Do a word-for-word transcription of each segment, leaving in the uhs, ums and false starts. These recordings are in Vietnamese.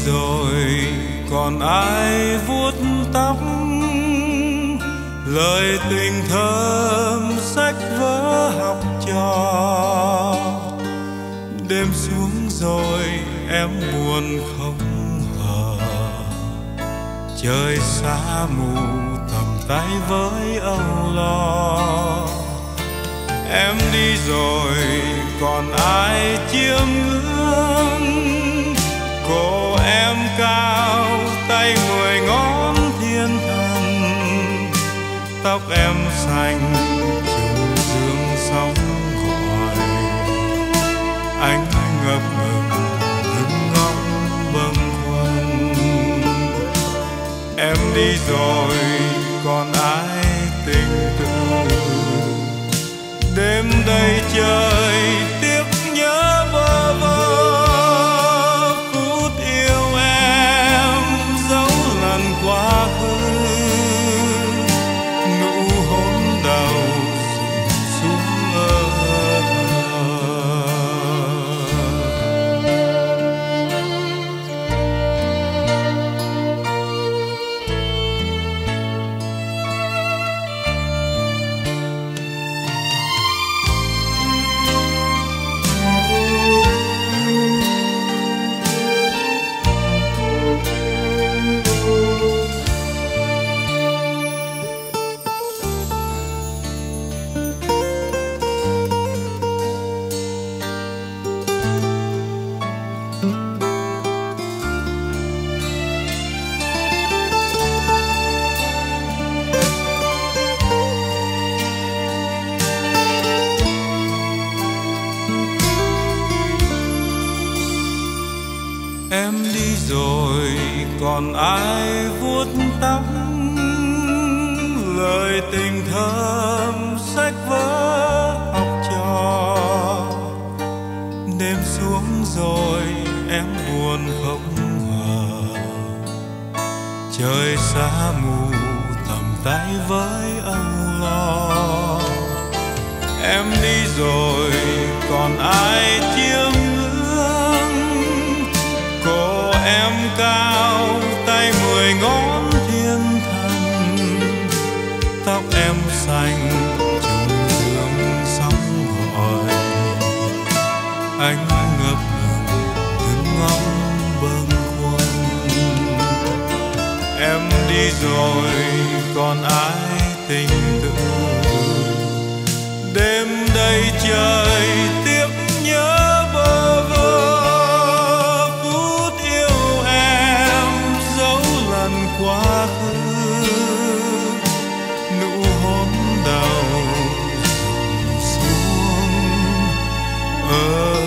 rồi còn ai vuốt tóc, lời tình thơm sách vở học trò. Đêm xuống rồi em buồn không hờ, trời xa mù tầm tay với âu lo. Em đi rồi còn ai chiêm ngưỡng, cô em cao tay mười ngón thiên thần, tóc em xanh trùng dương sóng gọi. Anh ngập ngừng đứng ngóng bâng khuâng, em đi rồi còn ai tình tư. Đêm đầy trời tiếc nhớ bơ vơ, phút yêu em dấu lần quá khứ. Nụ hôn đầu rụng xuống ơ còn ai vuốt tóc, lời tình thơm sách vở học trò. Đêm xuống rồi em buồn không hờ, trời xa mù tầm tay với âu lo. Em đi rồi còn ai chiêm ngưỡng, cô em cao tay mười ngón thiên thần, tóc em xanh trùng dương sóng gọi. Anh ngập ngừng đứng ngóng bâng khuâng, em đi rồi còn ai tình tự. Đêm đầy trời tiếc nhớ bơ vơ, phút yêu em dấu lần quá khứ. Nụ hôn đầu rụng xuống ơ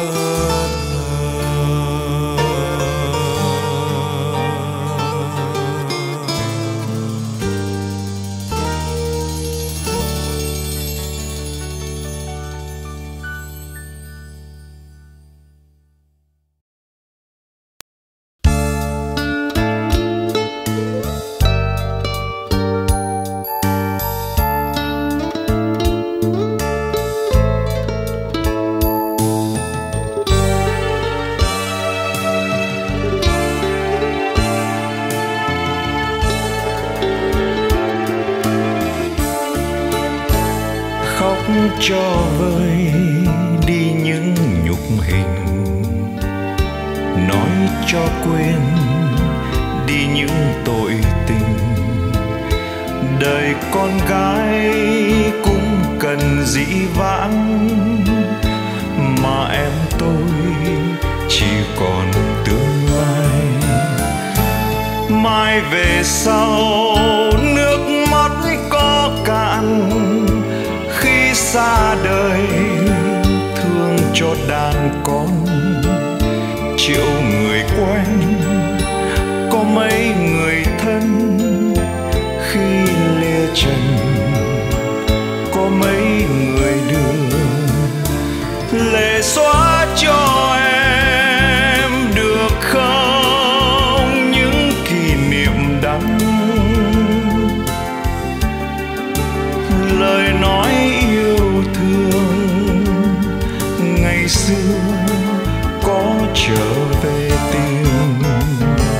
cho vơi đi những nhục hình, nói cho quên đi những tội tình. Đời con gái cũng cần dĩ vãng, mà em tôi chỉ còn tương lai. Mai về sau nước mắt có cạn, khi xa đời thương cho đàn con. Triệu người quen có mấy người thân, khi lìa trần có mấy người đưa. Lệ xóa cho em được không những kỷ niệm đắng, lời nói yêu thương ngày xưa có trở về tìm.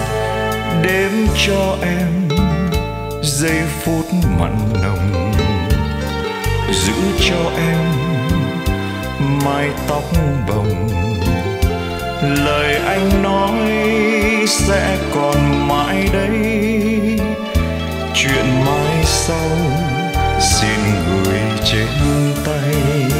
cho em giây phút mặn nồng, giữ cho em mái tóc bồng. Lời anh nói sẽ còn mãi đây, chuyện mai sau xin gửi trên tay.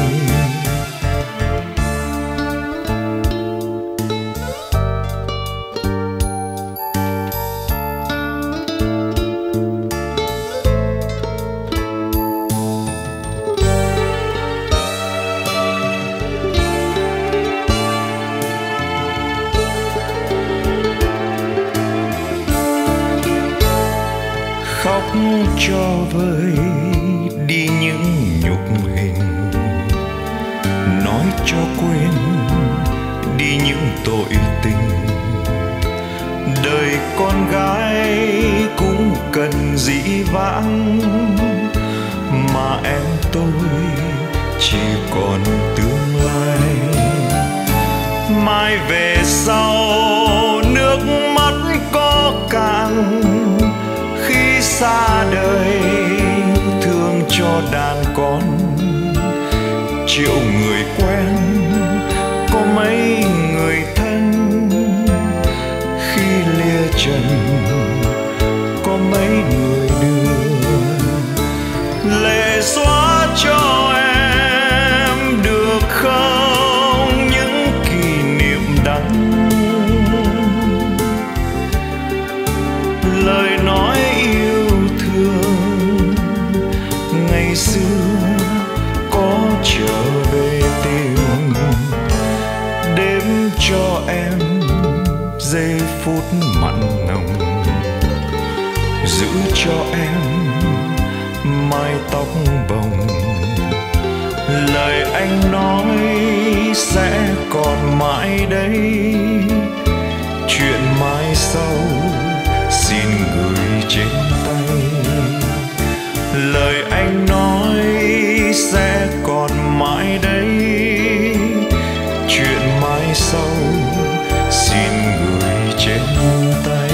Khóc cho vơi đi những nhục hình, nói cho quên đi những tội tình. Đời con gái cũng cần dĩ vãng, mà em tôi chỉ còn tương lai. Mai về sau nước mắt có cạn, khi xa đời thương cho đàn con. Triệu người quen có mấy người thân, khi lìa trần có mấy người đưa. Lệ xóa cho em được không những kỷ niệm đắng, lời nói yêu thương ngày xưa có trở về tìm. Đêm cho em giây phút mặn nồng, giữ cho em mái tóc bồng. Lời anh nói sẽ còn mãi đây, chuyện mai sau xin gửi trên tay. Lời anh nói sẽ còn mãi đây, chuyện mai sau xin gửi trên tay.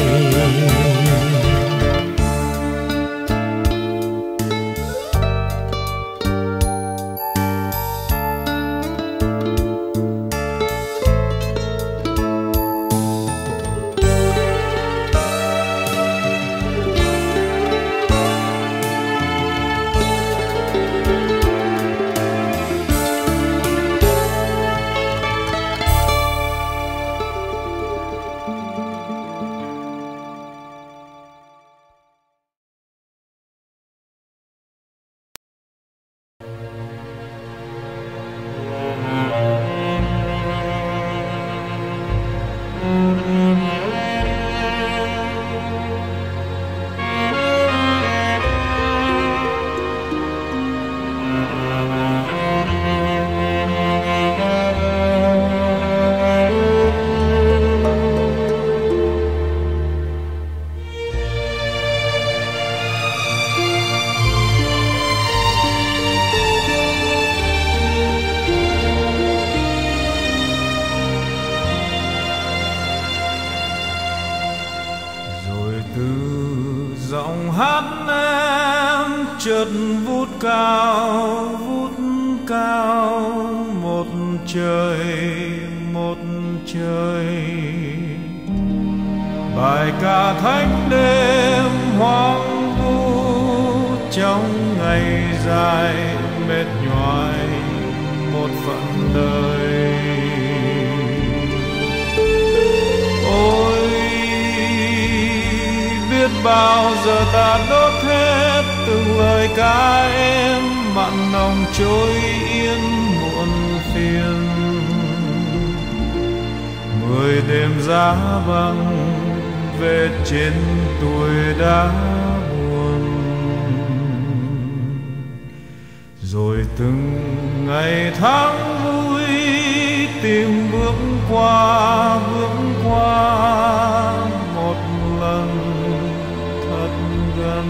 Giọng hát em chợt vút cao vút cao, một trời một trời. Bài ca thánh đêm hoang vu, trong ngày dài mệt nhoài một phận đời. Ôi biết bao giờ ta đốt hết từng lời ca em, mặn nồng trôi yên muộn phiền. Mười đêm giá băng về trên tuổi đã buồn, rồi từng ngày tháng vui tìm bước qua bước qua một lần thật gần.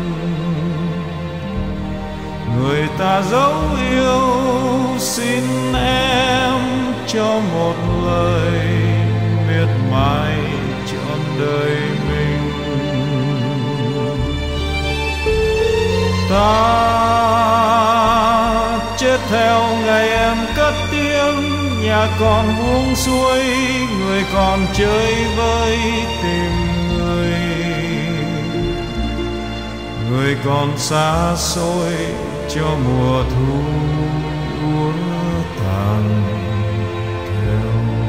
Người ta dấu yêu xin em cho một lời miệt mài trọn đời mình. Ta chết theo ngày em cất tiếng, nhà còn buông xuôi, người còn chơi vơi tìm người. Người còn xa xôi cho mùa thu úa tàn theo.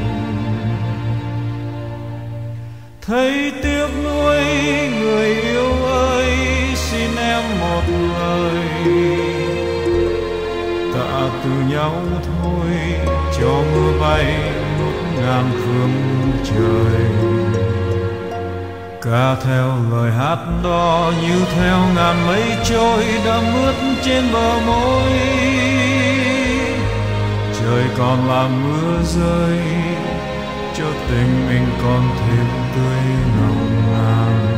Thấy tiếc nuối người yêu ơi, xin em một lời tạ từ nhau thôi, cho mưa bay ngút ngàn phương trời. Ca theo lời hát đó như theo ngàn mây trôi đã mướt trên bờ môi. Trời còn là mưa rơi, cho tình mình còn thêm tươi nồng nàn.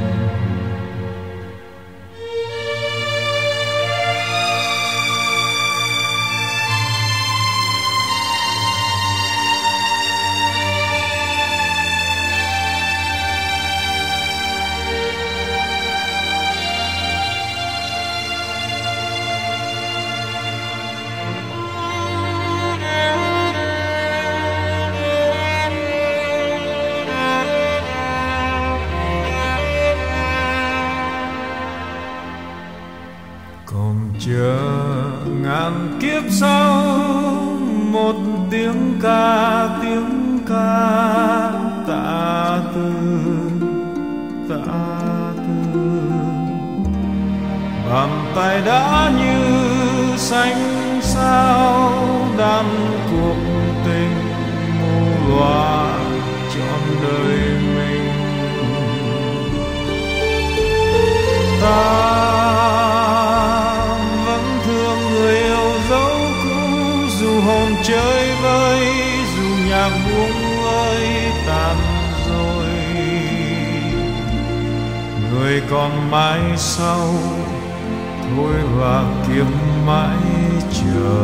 Chờ ngàn kiếp sau một tiếng ca, tiếng ca tạ từ, tạ từ. Bàn tay đã như xanh sao đan cuộc tình mù loà trọn đời mình. Ta hồn chơi vơi, dù nhạc buông ơi tàn rồi. Người còn mãi sau thôi và kiếm mãi chờ.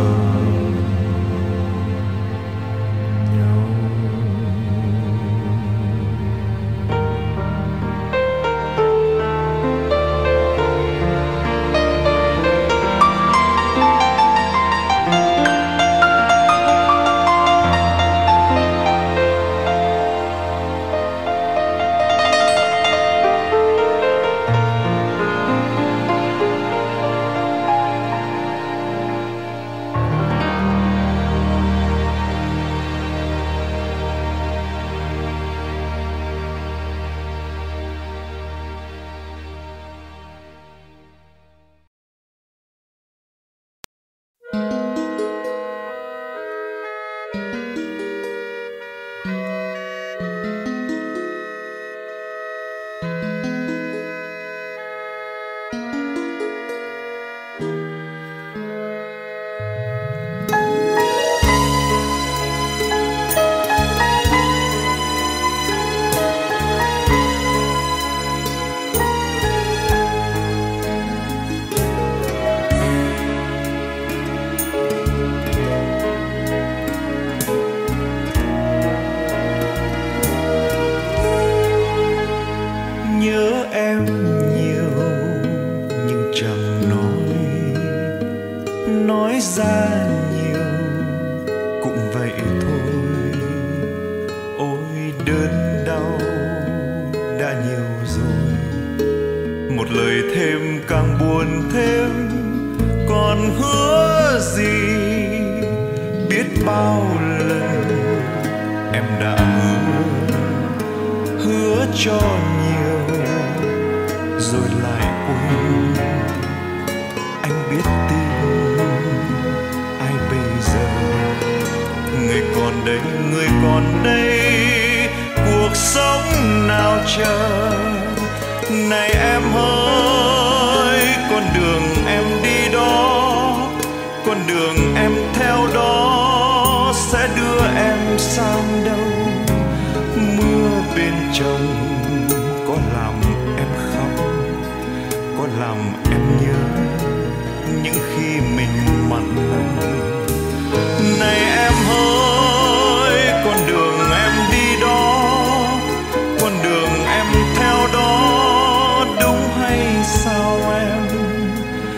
Con đường em theo đó đúng hay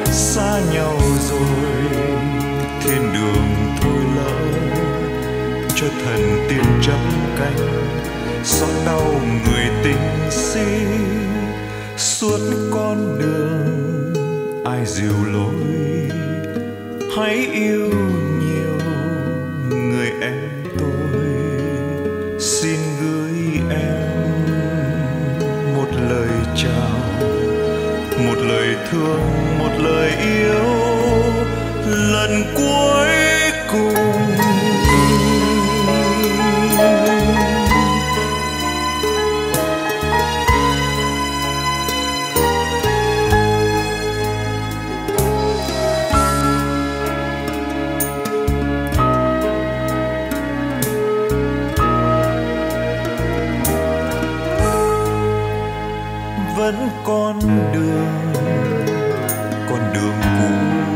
xa nhau rồi, thiên đường thôi lỡ cho thần tiên chắp cánh, xót đau người tình si. Suốt con đường ai dìu lối, hãy yêu nhiều người em tôi. Xin gửi em một lời chào, một lời thương, một lời yêu lần cuối cùng. Vẫn con đường, con đường cũ,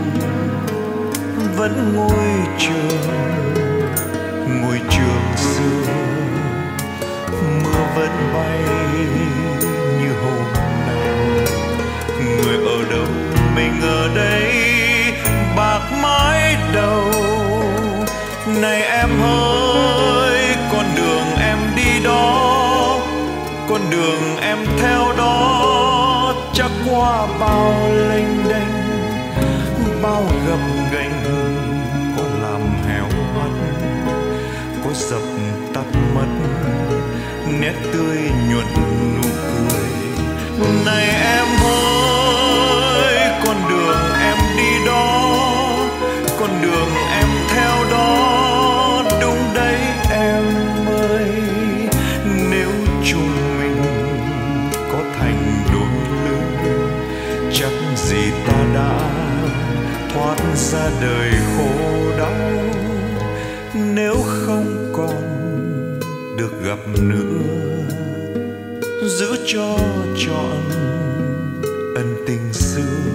vẫn ngôi trường, ngôi trường xưa. Mưa vẫn bay như hôm nào, người ở đâu mình ở đây, bạc mái đầu. Này em ơi, con đường em đi đó, con đường em theo đó, chắc qua bao lênh đênh, bao gập ghềnh. Có làm héo mắt, có dập tắt mất nét tươi nhuận nụ cười. Này em ơi, con đường em đi đó, con đường em theo đó, đúng đấy em ơi. Nếu chung mình có thành đôi lứa, chắc gì ta đã thoát ra đời khổ đau. Nếu không còn được gặp nữa, giữ cho trọn ân tình xưa.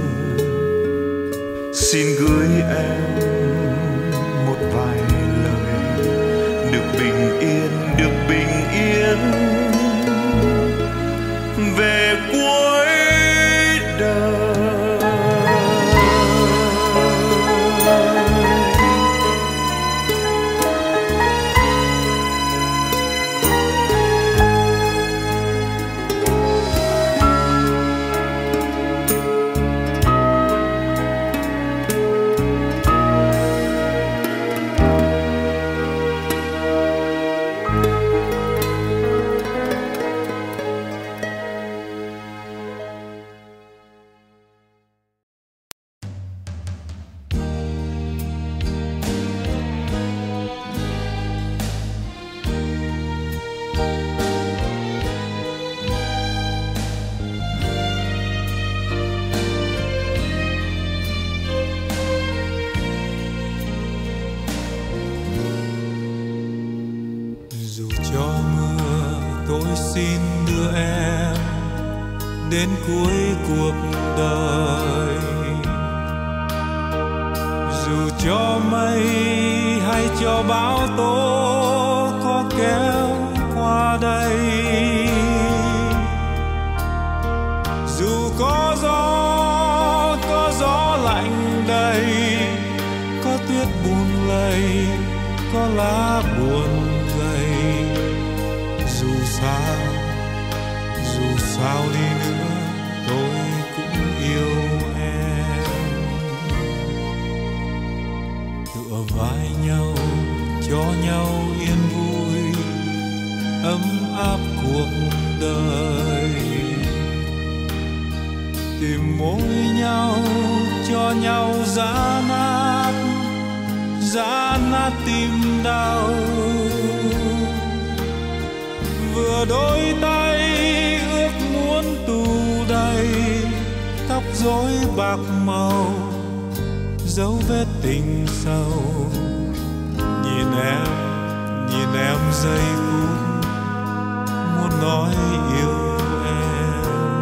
Xin gửi em một vài lời, được bình yên, được bình yên về cuối đời. Xin đưa em đến cuối cuộc đời, dù cho mây hay cho bão tố có kéo qua đây, dù có gió có gió lạnh đầy, có tuyết buồn lầy, có lá buồn gầy. Dù sao, dù sao đi nữa tôi cũng yêu em. Tựa vai nhau cho nhau yên vui, ấm áp cuộc đời. Tìm môi nhau cho nhau giã nát, giã nát tim đau. Vừa đôi tay ước muốn tù đầy, tóc rối bạc màu, dấu vết tình sâu. Nhìn em, nhìn em giây phút, muốn nói yêu em.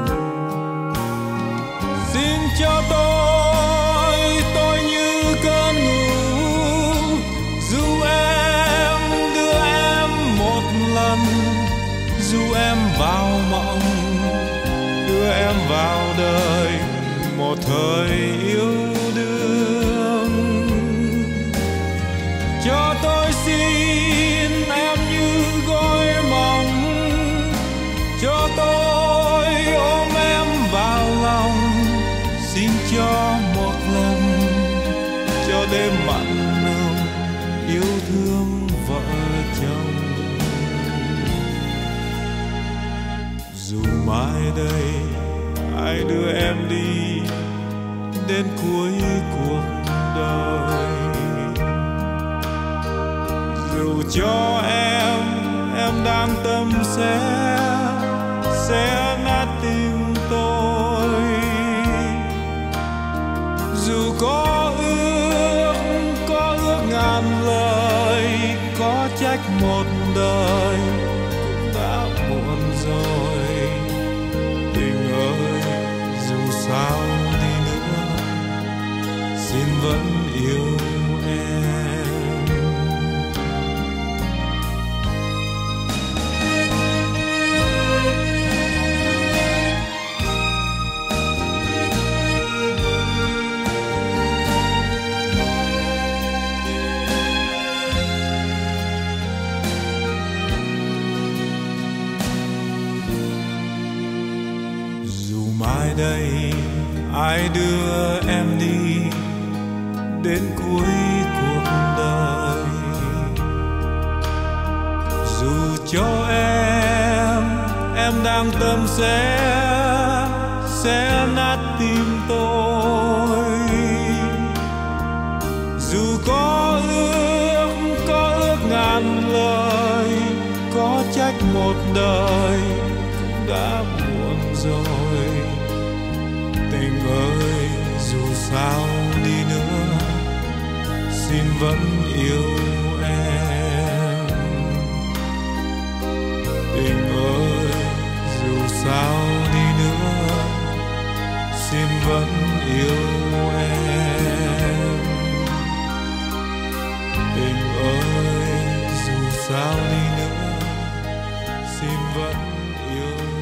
Xin cho tôi, tôi như cơn ngủ, dù em đưa em một lần, dù em vào mộng đưa em vào đời một thời yêu đương. Cho tôi xin em như gói mỏng, cho tôi ôm em vào lòng, xin cho một lần, cho đêm mặn nồng yêu thương vợ chồng. Dù mai đây ai đưa em đi đến cuối cuộc đời, dù cho em em đang tâm sẽ sẽ nát tim tôi, dù có ước có ước ngàn lời, có trách một đời cũng đã muộn rồi. Tình ơi dù sao đi nữa xin vẫn yêu em. Mai đây ai đưa em đi đến cuối cuộc đời, dù cho em em đang tâm sẽ sẽ nát tim tôi, dù có ước có ước ngàn lời, có trách một đời cũng đã muộn rồi. Tình ơi dù sao đi nữa xin vẫn yêu em. Tình ơi dù sao đi nữa xin vẫn yêu em. Tình ơi dù sao đi nữa xin vẫn yêu em.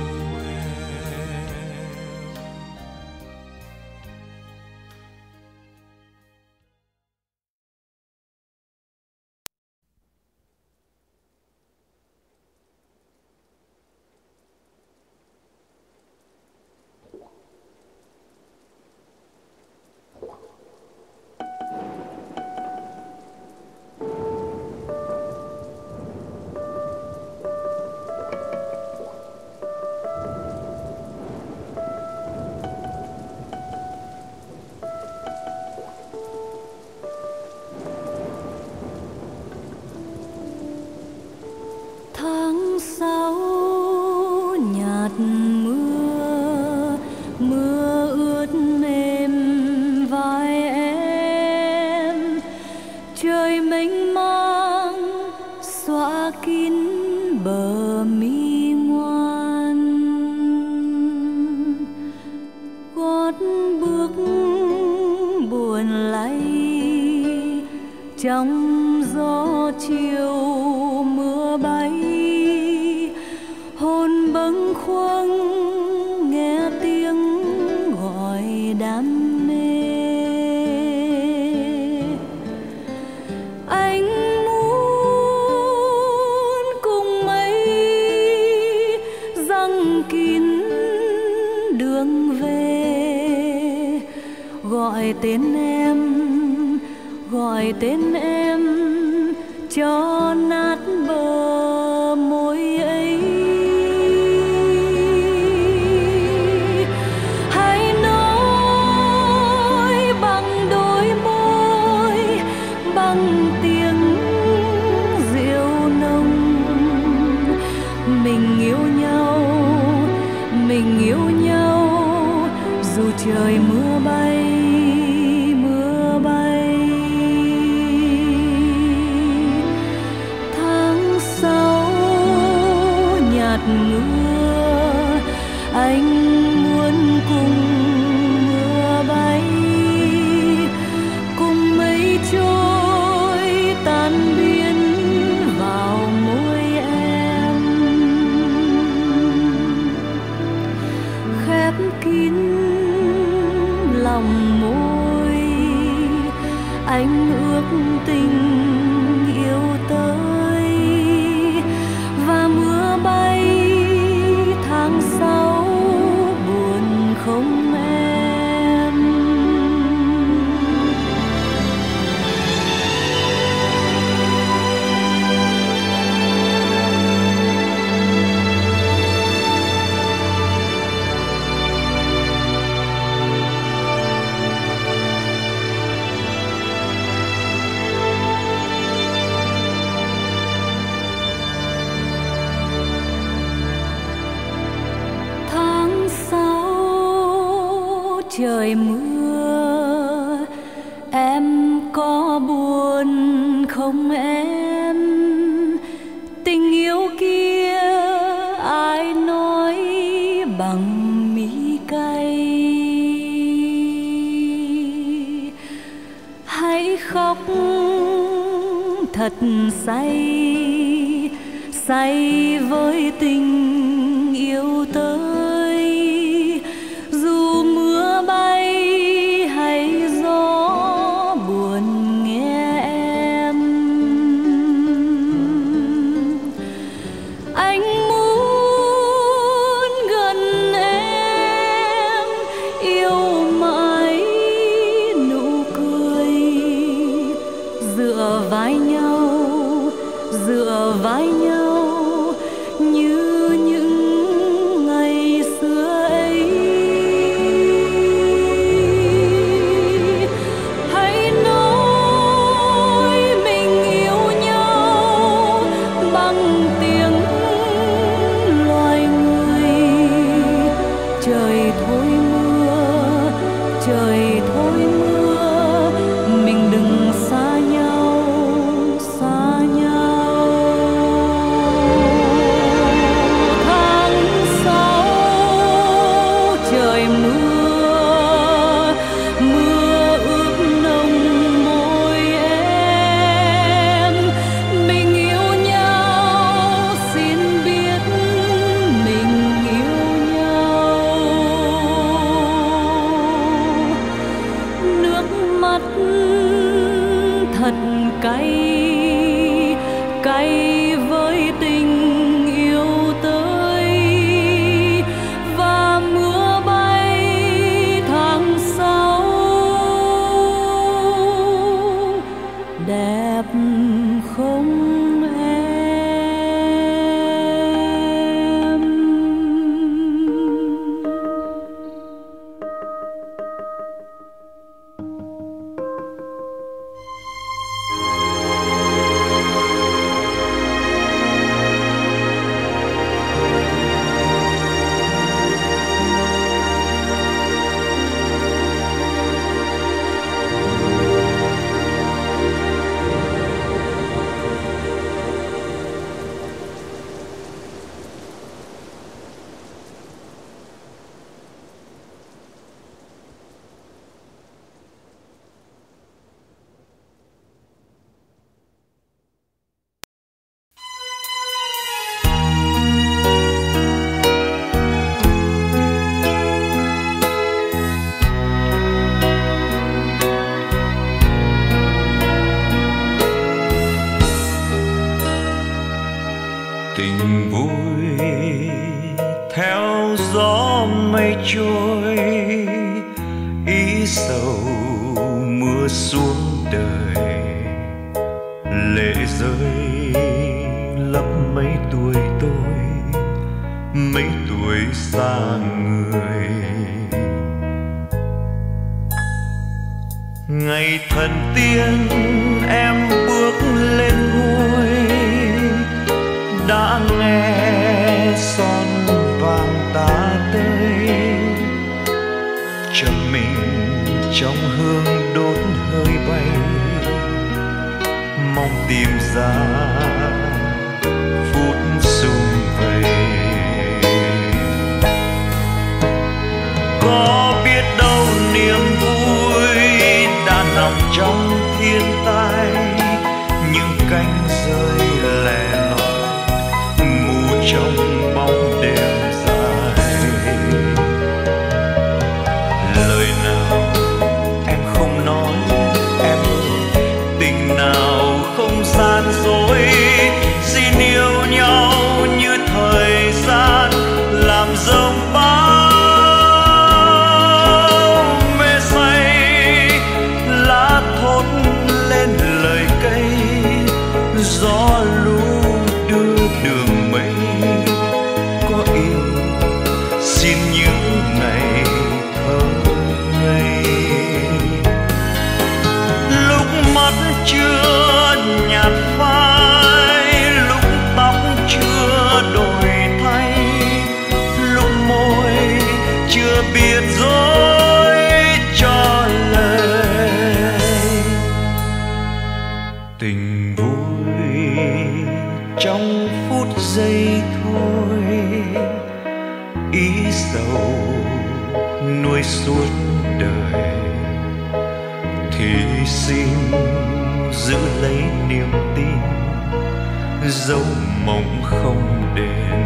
Trong gió chiều mưa bay, hồn bâng khuâng nghe tiếng gọi đam mê. Anh muốn cùng mây giăng kín đường về, gọi tên em, gọi tên em cho nát bờ môi ấy. Hãy nói bằng đôi môi, bằng tiếng rượu nồng, mình yêu nhau, mình yêu nhau dù trời mưa bay. anh ước tình yêu tới và mưa bay tháng sáu buồn không em. Trời mưa em có buồn không em? Tình yêu kia ai nói bằng mi cay? Hãy khóc thật say, say với tình yêu tới. Dù mưa bay hay gió buồn nghe em, anh muốn gần em, yêu mãi nụ cười, dựa vai nhau, dựa vai nhau như những ngày xưa ấy. Hãy nói mình yêu nhau bằng tiếng loài người. Trời thôi mưa, trời thôi mưa, mình đừng xa nhau, xa nhau. Tháng sáu trời mưa, mưa ướt nồng môi em. Mình yêu nhau, xin biết mình yêu nhau. Nước mắt thật cay, cay với tình yêu tới và mưa bay tháng sáu đẹp không em? Tình vui theo gió mây trôi, ý sầu mưa xuống đời. Lệ rơi lấp mấy tuổi tôi, mấy tuổi xa người. Ngày thần tiên em bước lên ngôi, đã nghe son vàng ta tới. Chầm mình trong hương đốt hơi bay, mong tìm ra phút sum vầy. Có biết đâu niềm vui đã nằm trong thiên tai, những cánh rơi lẻ loi mù trong bóng đêm dài. Lời nào em không nói, em ơi chưa nhạt phai, lúc tóc chưa đổi thay, lúc môi chưa biết dối cho lời. Tình vui trong phút giây thôi, ý sầu nuôi suốt đời, thì xin giữ lấy niềm tin, dấu mộng không đền.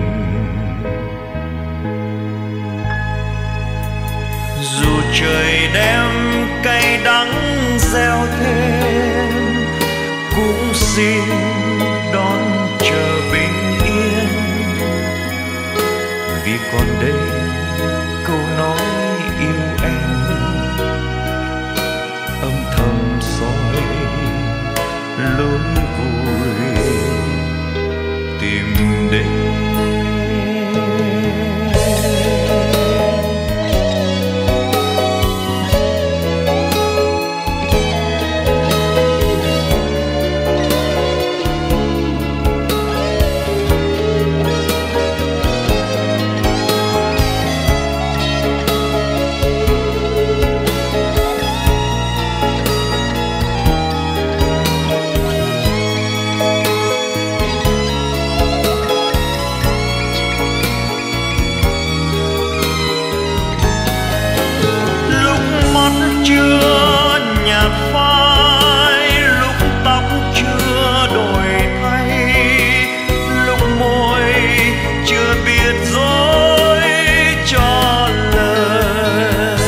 Dù trời đem cay đắng gieo thêm, cũng xin đón chờ bình yên, vì còn đây câu nói yêu em âm thầm soi lối vui tìm đến. Chưa nhạt phai, lúc tóc chưa đổi thay, lúc môi chưa biết dối cho lời.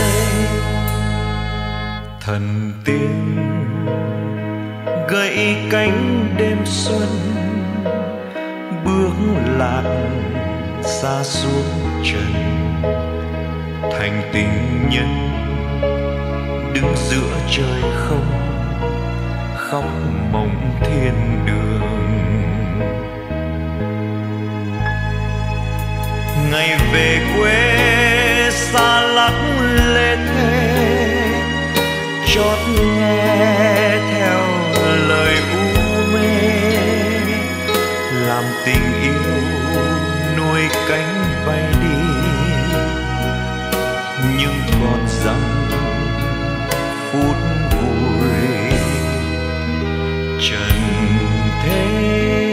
Thần tiên gãy cánh đêm xuân, bước lạc xa xuống trần, thành tình nhân đứng giữa trời không, khóc mộng thiên đường. Ngày về quê xa lắc lê thê, chót nghe theo lời u mê, làm tình yêu nuôi cánh bay đi, nhưng còn rằng phút vui trần thế.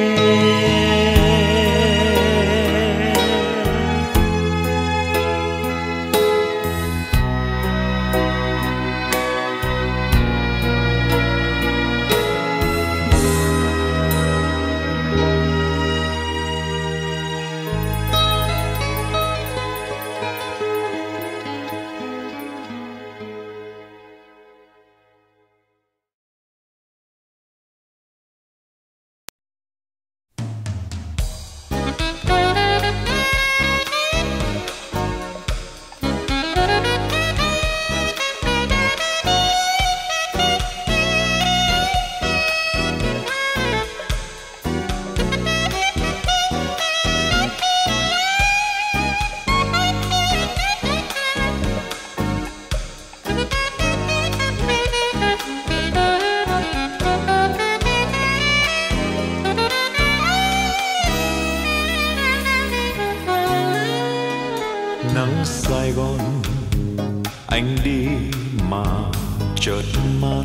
Nắng Sài Gòn anh đi mà chợt mắt,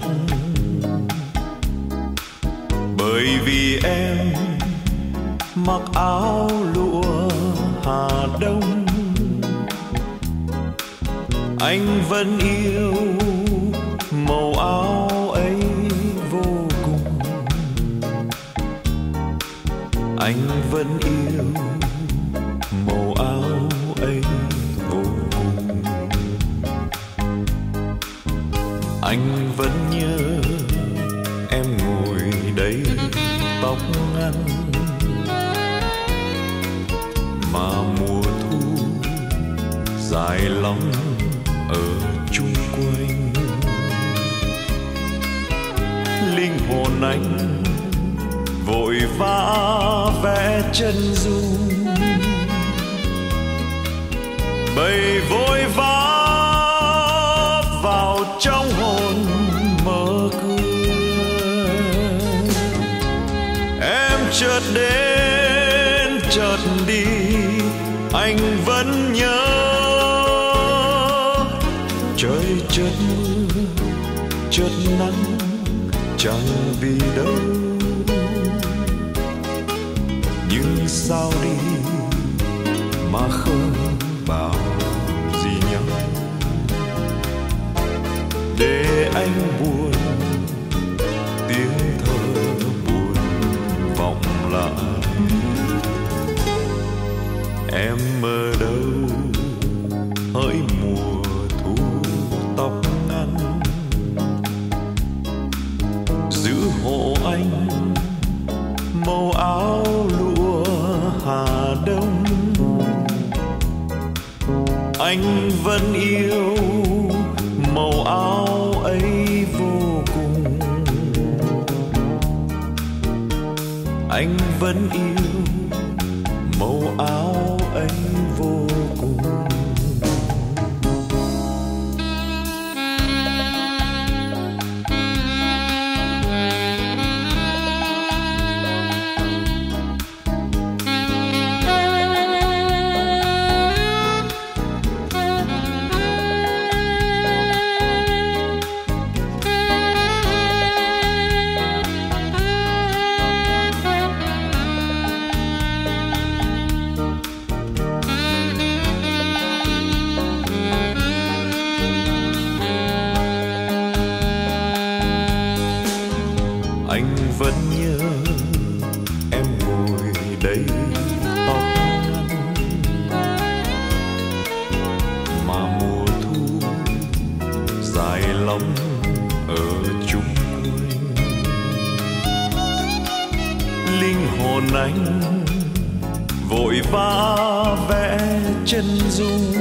bởi vì em mặc áo lụa Hà Đông. Anh vẫn yêu màu áo ấy vô cùng, anh vẫn yêu màu áo ấy vô cùng. Anh vẫn nhớ em ngồi đây tóc ngắn, mà mùa thu dài lắm ở chung quanh. Linh hồn anh vội vã vẽ chân dung, bầy vội vã vào trong hồn mơ cười. trời chợt mưa chợt nắng chẳng vì đâu, nhưng sao đi mà không bảo gì nhau, để anh buồn tiếng thơ buồn vọng lại. Em ở đâu hỡi mùa thu tóc ngắn, giữ hộ anh màu áo lụa Hà Đông. Anh vẫn yêu màu áo ấy vô cùng, anh vẫn yêu màu áo ấy vô cùng. Anh vẫn nhớ em ngồi đây tóc ngắn, mà mùa thu dài lắm ở chung quanh. Linh hồn anh vội vã vẽ chân dung,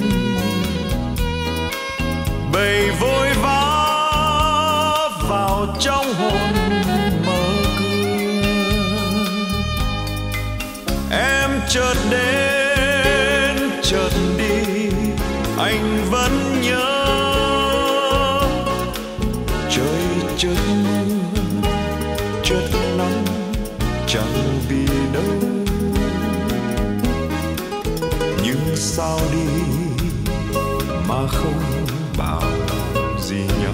bầy vội vã vào trong hồn mơ cưa. Em chợt đến chợt đi anh vẫn nhớ, trời chợt mưa chợt nắng chẳng vì đâu, nhưng sao đi mà không bảo gì nhau,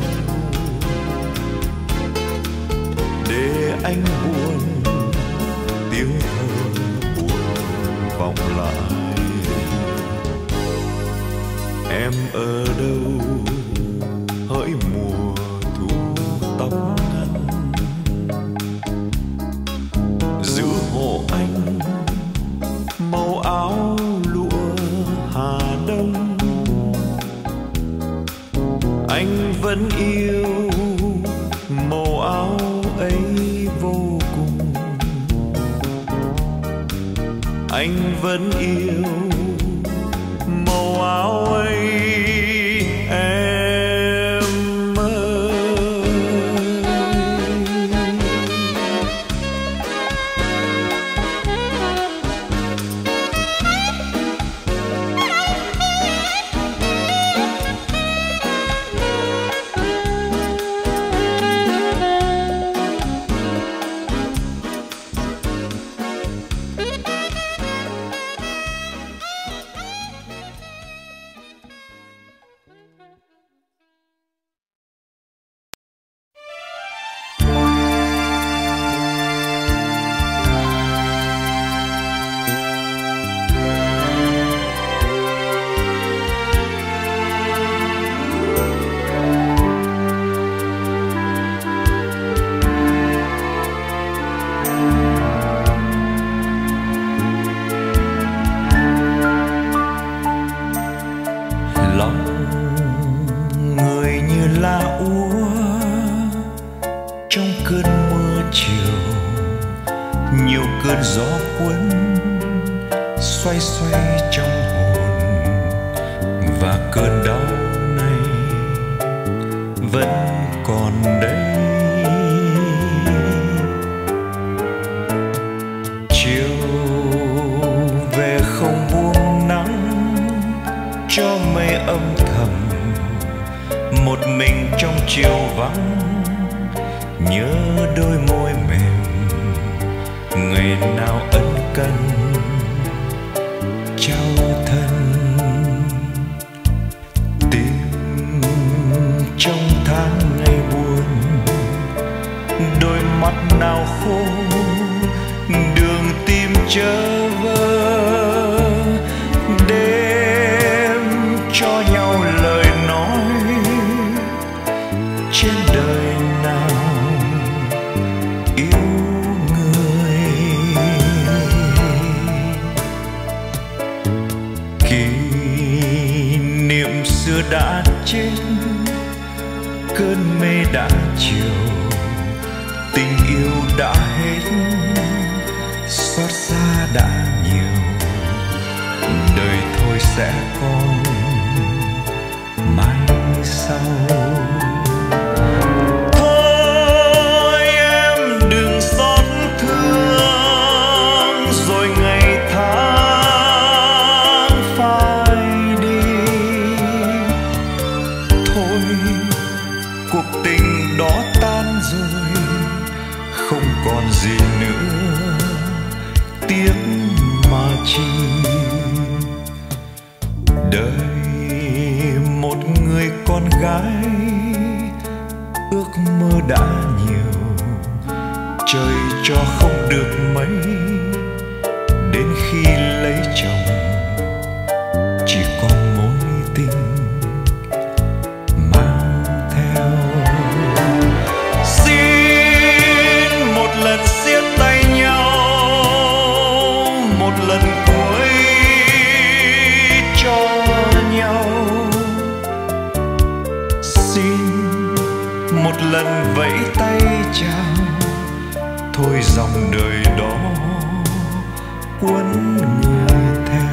để anh buồn tiếng thơ buồn vọng lại. Em ở đâu hỡi mùa thu tóc ngắn, giữ hộ anh màu áo lụa Hà Đông. Anh vẫn yêu màu áo ấy vô cùng, anh vẫn yêu màu áo ấy em ơi. cơn gió cuốn xoay xoay trong hồn, và cơn đau này vẫn còn đây. Chiều về không buông nắng, cho mây âm thầm một mình trong chiều vắng, nhớ đôi môi mềm ngày nào ân cần trao thân. Tim mắt nào khô, đường tim chớ vơ, đêm cho nhau lời nói trên đời nào yêu người. Kỷ niệm xưa đã chết, cơn mê đã chiều, tình yêu đã hết, xót xa đã nhiều. Đời thôi sẽ còn mai sau. Thôi em đừng xót thương, rồi ngày tháng phai đi. Thôi cuộc tình đó tan rồi, không còn gì nữa, tiếc mà chi. Đời một người con gái, ước mơ đã nhiều, trời cho không được mấy. Đến khi lấy chồng chỉ còn mối tình mang theo. Xin một lần siết tay nhau, một lần cuối cho nhau. Xin một lần vẫy tay chào, thôi dòng đời đó cuốn người theo.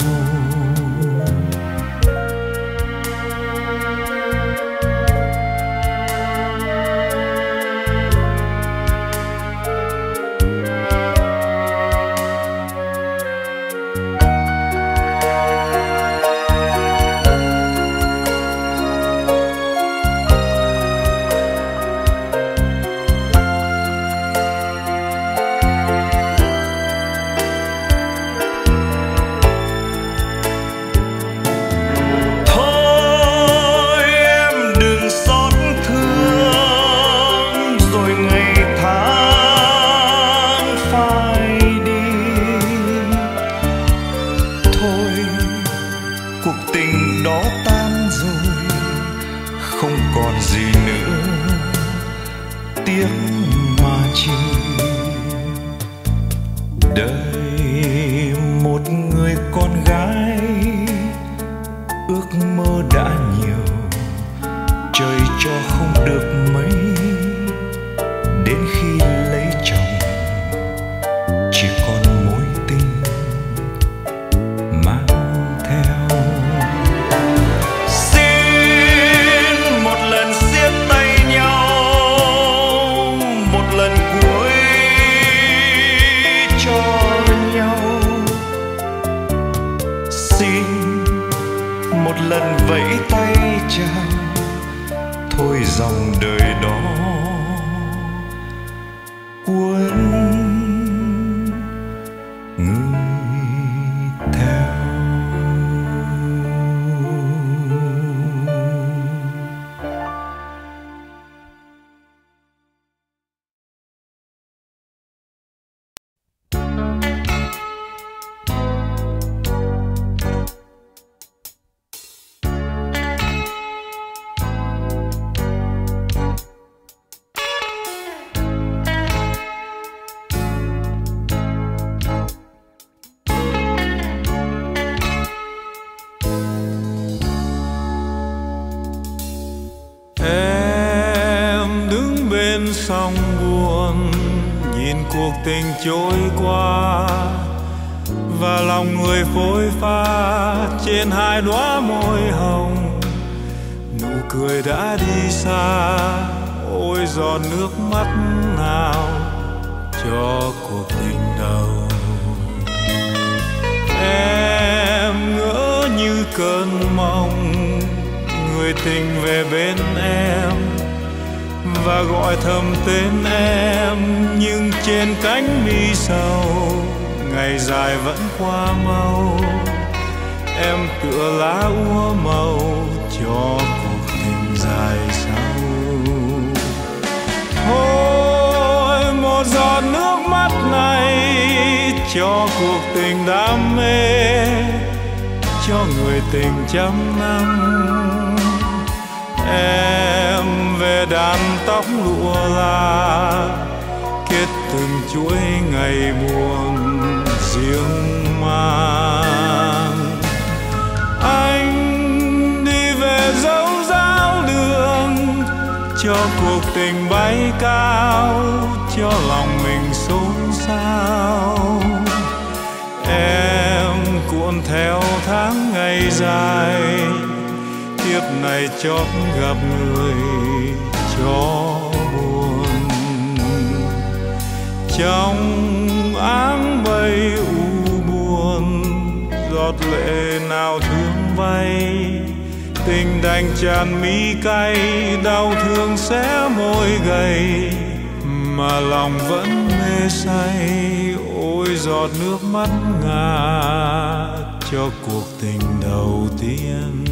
Đời một người con gái, ước mơ đã nhiều, trời cho không được mấy. Đến khi lấy chồng chỉ còn mối tình mang theo. Xin một lần siết tay nhau, một lần cuối cho nhau. Xin một lần vẫy tay chào, thôi dòng đời đó cuốn người theo. Sông buồn nhìn cuộc tình trôi qua, và lòng người phôi pha trên hai đóa môi hồng. Nụ cười đã đi xa, ôi giọt nước mắt nào cho cuộc tình đầu. Em ngỡ như cơn mộng, người tình về bên em và gọi thầm tên em, nhưng trên cánh mi sầu ngày dài vẫn qua mau. Em tựa lá úa màu cho cuộc tình dài sau. Thôi cho cuộc tình đam mê, cho người tình trăm năm. Em về đàn tóc lụa là kết từng chuỗi ngày buồn riêng mang. Anh đi về dấu giáo đường, cho cuộc tình bay cao, cho lòng mình xôn xao. Em cuộn theo tháng ngày dài, kiếp này chót gặp người cho buồn. Trong áng mây u buồn, giọt lệ nào thương vay. Tình đành tràn mi cay, đau thương xé môi gầy, mà lòng vẫn mê say. Ôi giọt nước mắt ngà cho cuộc tình đầu tiên.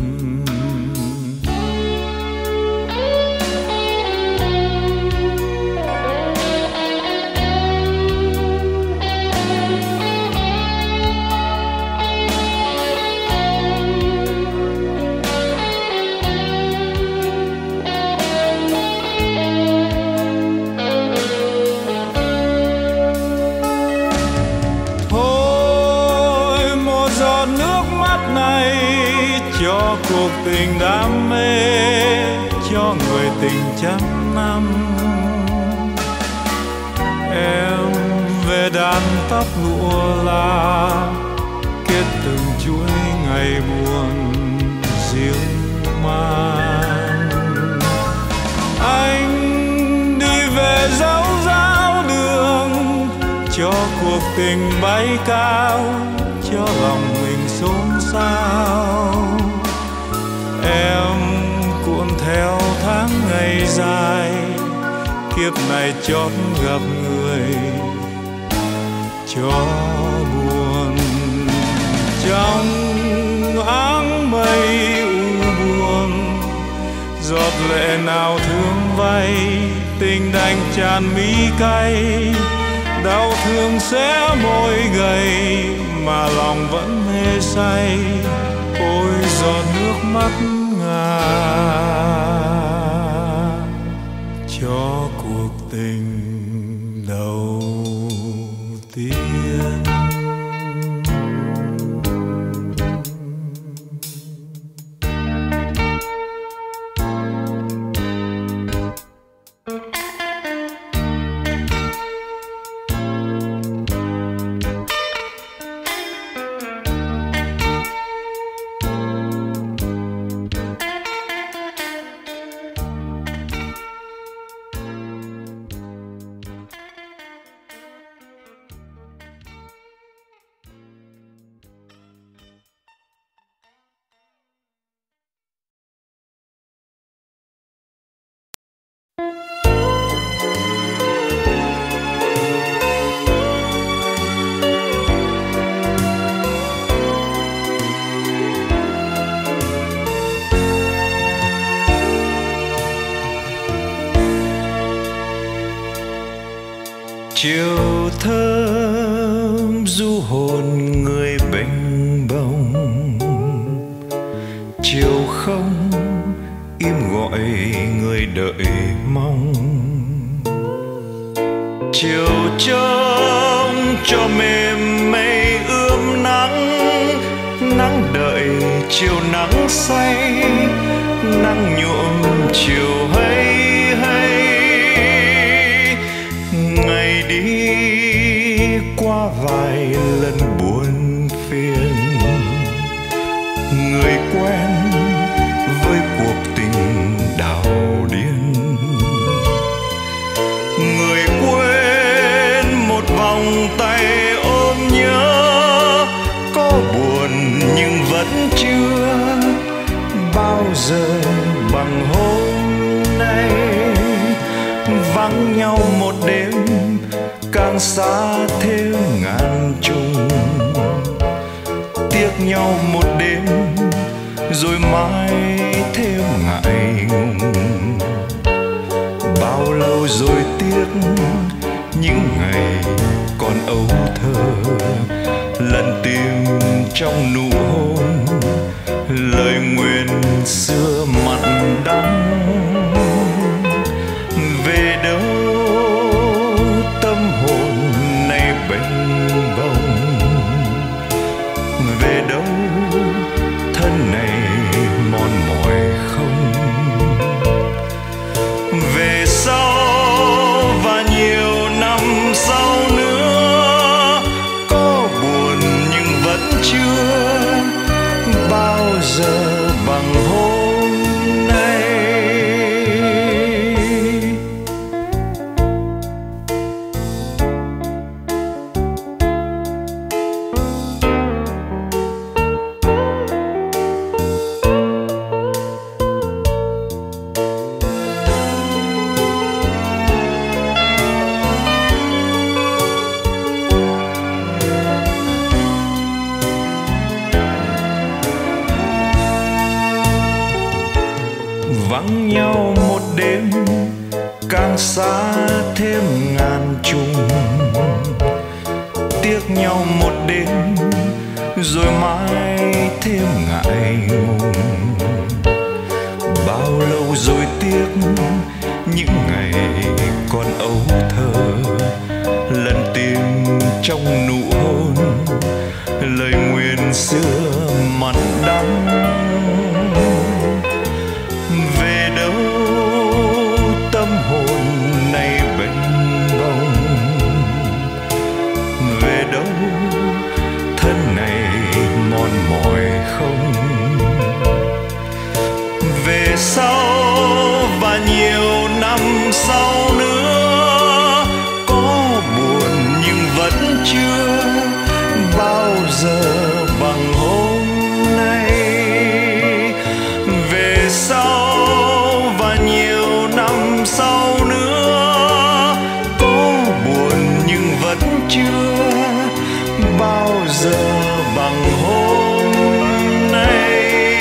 Cho cuộc tình đam mê, cho người tình trăm năm. Em về đàn tóc lụa là kết từng chuỗi ngày buồn riêng mang. Anh đi về dấu giáo đường, cho cuộc tình bay cao, cho lòng mình xôn xao. Em cuộn theo tháng ngày dài, kiếp này chót gặp người cho buồn. Trong áng mây u buồn, giọt lệ nào thương vay. Tình đành tràn mi cay, đau thương xé môi gầy, mà lòng vẫn mê say. Ôi giọt nước mắt ngà cho cuộc tình đầu tiên. Chiều thơm du hồn người bềnh bồng, chiều không im gọi người đợi mong. Chiều trông cho mềm mây ươm nắng, nắng đợi chiều nắng say, nắng nhuộm chiều hay hay. Ngày đi qua vài lần buồn phiền, người quen với cuộc tình đảo điên. Người quên một vòng tay ôm nhớ, có buồn nhưng vẫn chưa bao giờ bằng hôm nay. Vắng nhau một đêm càng xa thêm ngàn trùng, tiếc nhau một đêm rồi mãi thêm ngại ngùng. Bao lâu rồi tiếc những ngày còn ấu thơ, trong nụ hôn, lời nguyền xưa mặn đắng. Về đâu tâm hồn này bênh bồng, về đâu thân này mòn mỏi không. Về sau và nhiều năm sau nữa, có buồn nhưng vẫn chưa bao giờ bằng hôm nay. Vắng nhau một đêm càng xa thêm ngàn trùng, tiếc nhau một đêm rồi mãi thêm ngại ngùng. Bao lâu rồi tiếc những ngày còn ấu thơ, lần tìm trong nụ hôn lời nguyền xưa mặn đắng. Về đâu tâm hồn này bênh bồng, về đâu thân này mòn mỏi không. Về sau và nhiều năm sau nữa, có buồn nhưng vẫn chưa bao giờ bằng hôm nay. Về sau và nhiều năm sau nữa, có buồn nhưng vẫn chưa bao giờ bằng hôm nay.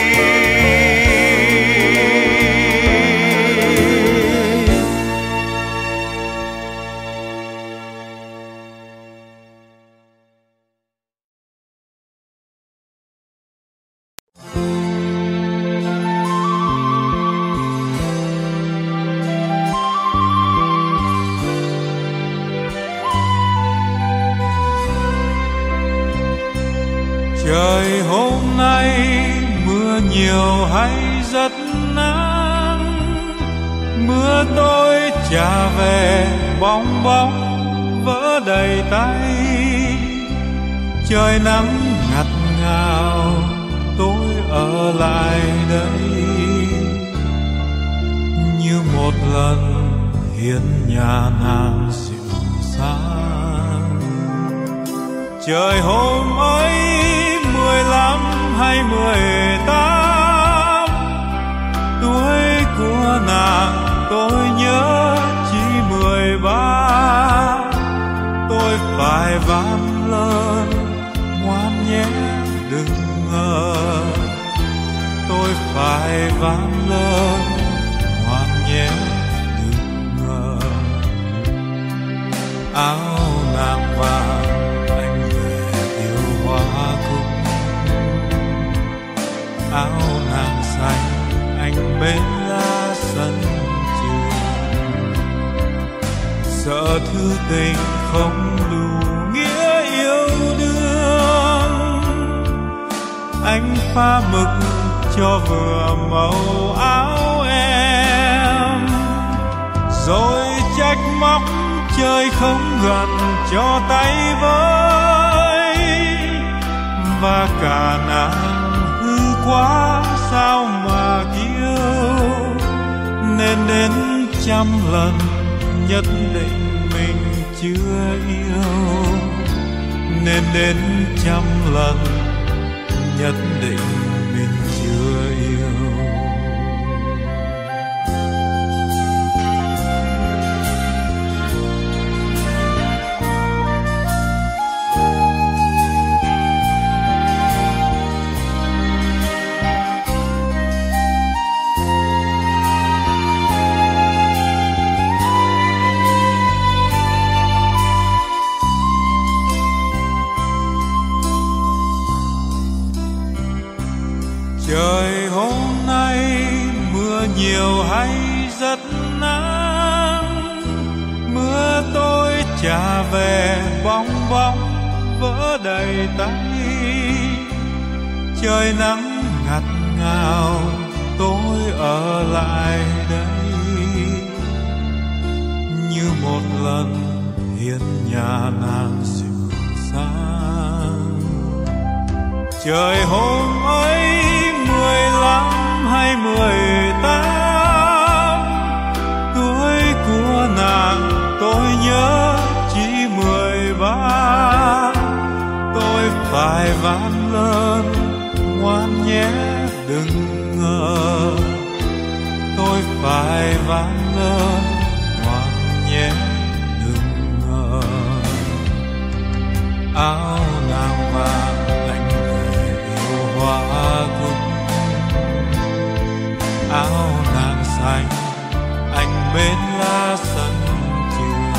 Trời hôm nay mưa nhiều hay rất nắng, mưa tối trả về bong bóng vỡ đầy tay. Trời nắng ngặt ngào tôi ở lại đây, như một lần hiên nhà nàng dịu dàng. Trời hôm ấy mười lăm hay mười tám, tuổi của nàng tôi nhớ chỉ mười ba. Tôi phải vang lên ngoan nhé đừng ngờ, tôi phải vang lên ngoan nhé đừng ngờ. Áo nàng vàng anh về yêu hoa cúc, áo nàng xanh anh bên lá sân trường. Sợ thư tình không đủ nghĩa yêu đương, anh pha mực cho vừa màu áo em, rồi trách móc trời không gần cho tay với. Và cả nàng hư quá sao mà kiêu, nên đến trăm lần nhất định mình chưa yêu, nên đến trăm lần nhất định mình chưa yêu. trả về bong bóng vỡ đầy tay. Trời nắng ngặt ngào, tôi ở lại đây như một lần hiên nhà nàng dịu dàng. Trời hôm ấy mười lăm hay mười tám, tuổi của nàng tôi nhớ chỉ mười ba. Tôi phải van lên ngoan nhé đừng ngờ, tôi phải van lên ngoan nhé đừng ngờ. Áo nàng vàng anh người yêu hoa cúc, áo nàng xanh anh bên lá sân trường.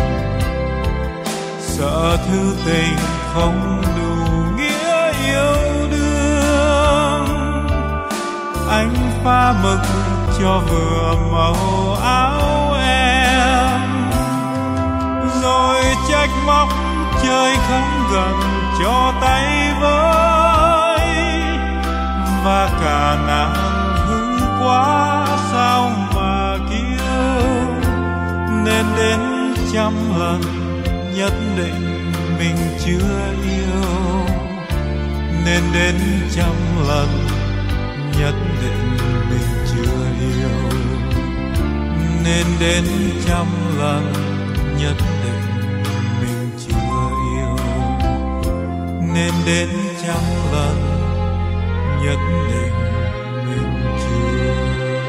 Sợ thứ tình không đủ nghĩa yêu đương, anh pha mực cho vừa màu áo em, rồi trách móc trời không gần cho tay với. Và cả nàng hư quá sao mà kêu, nên đến trăm lần nhất định mình chưa yêu, nên đến trăm lần nhất định mình chưa yêu, nên đến trăm lần nhất định mình chưa yêu, nên đến trăm lần nhất định mình chưa yêu.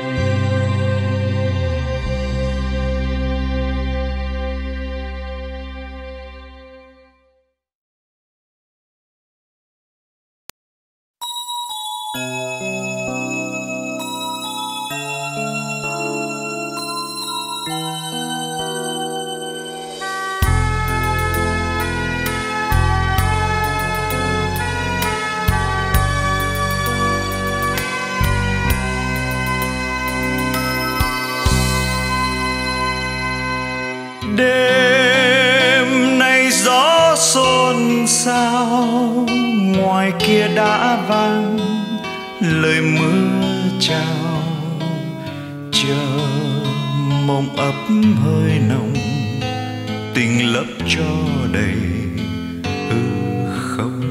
Đêm nay gió xôn xao, ngoài kia đã vang lời mưa chào. Chờ mộng ấp hơi nồng, tình lấp cho đầy hư không.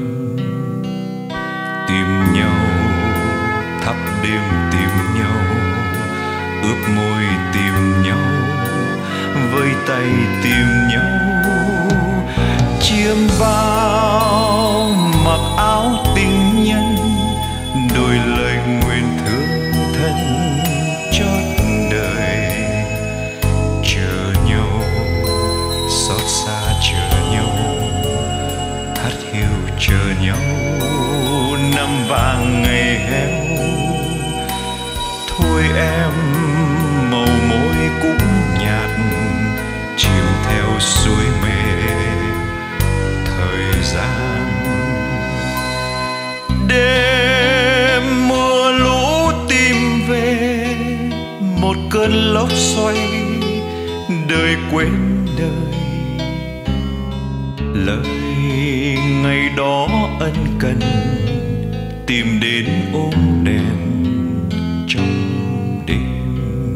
Tìm nhau thắp đêm tìm nhau, ướp môi tìm nhau, với tay tìm nhau. Chiêm bao mặc áo tình nhân, đôi lời nguyện thương thân chót đời. Chờ nhau xót xa chờ nhau, thắt hiu chờ nhau năm vàng ngày héo. Thôi em màu môi cũng nhạt, chiều theo suối mê thời gian. Đêm mưa lũ tìm về, một cơn lốc xoay đời quên đời. Lời ngày đó ân cần tìm đến ôm đèn trong đêm.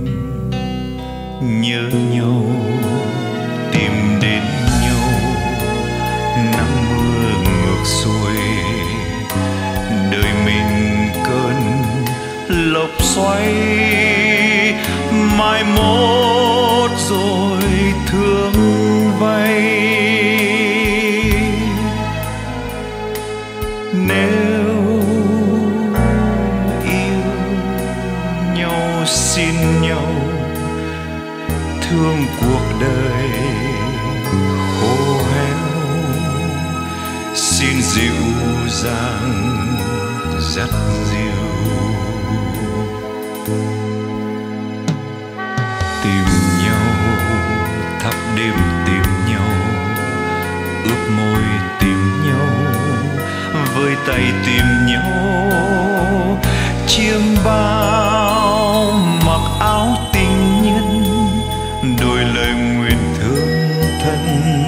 Nhớ nhau tìm đến nhau, nắng mưa ngược xuôi. Đời mình cơn lốc xoay, mai mốt rồi thương vay. Nếu yêu nhau xin nhau, thương cuộc đời khô héo, xin dịu dàng dắt dìu. Tìm nhau thắp đêm tìm nhau, ướp môi tìm nhau, với tay tìm nhau. Chiêm bao mặc áo tình nhân, đôi lời nguyện thương thân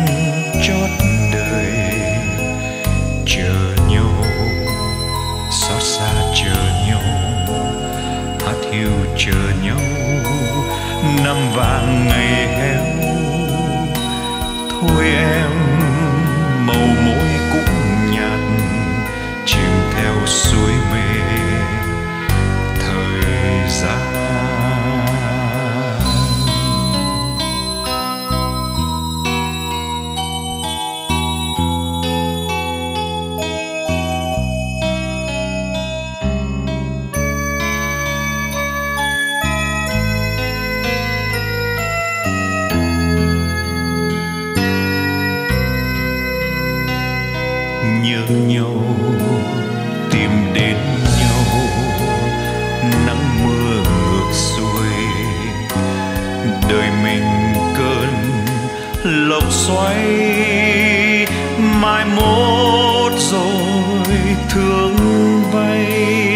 được nhau, tìm đến nhau, nắng mưa ngược xuôi, đời mình cơn lốc xoáy, mai mốt rồi thương vay.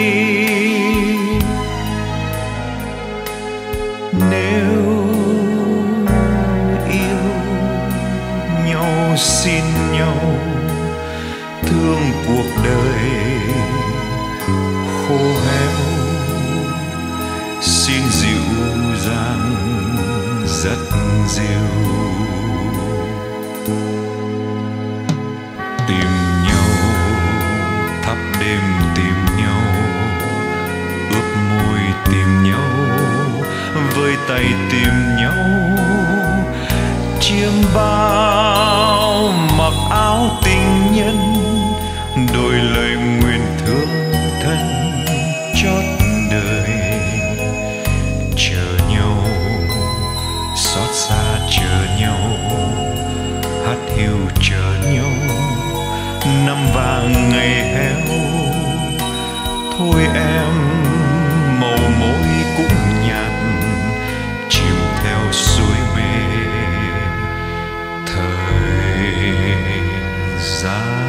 Nếu yêu nhau xin nhau, thương cuộc đời khô héo, xin dịu dàng rất dịu. Tìm nhau thắp đêm, tìm nhau ướp môi, tìm nhau với tay, tìm nhau chiêm bao mặc áo tình nhân, đôi lời nguyện thương thân chót đời. Chờ nhau xót xa, chờ nhau hát hiu, chờ nhau năm vàng ngày héo. Thôi em màu môi cũng nhạt, chìm theo suối mê thời gian.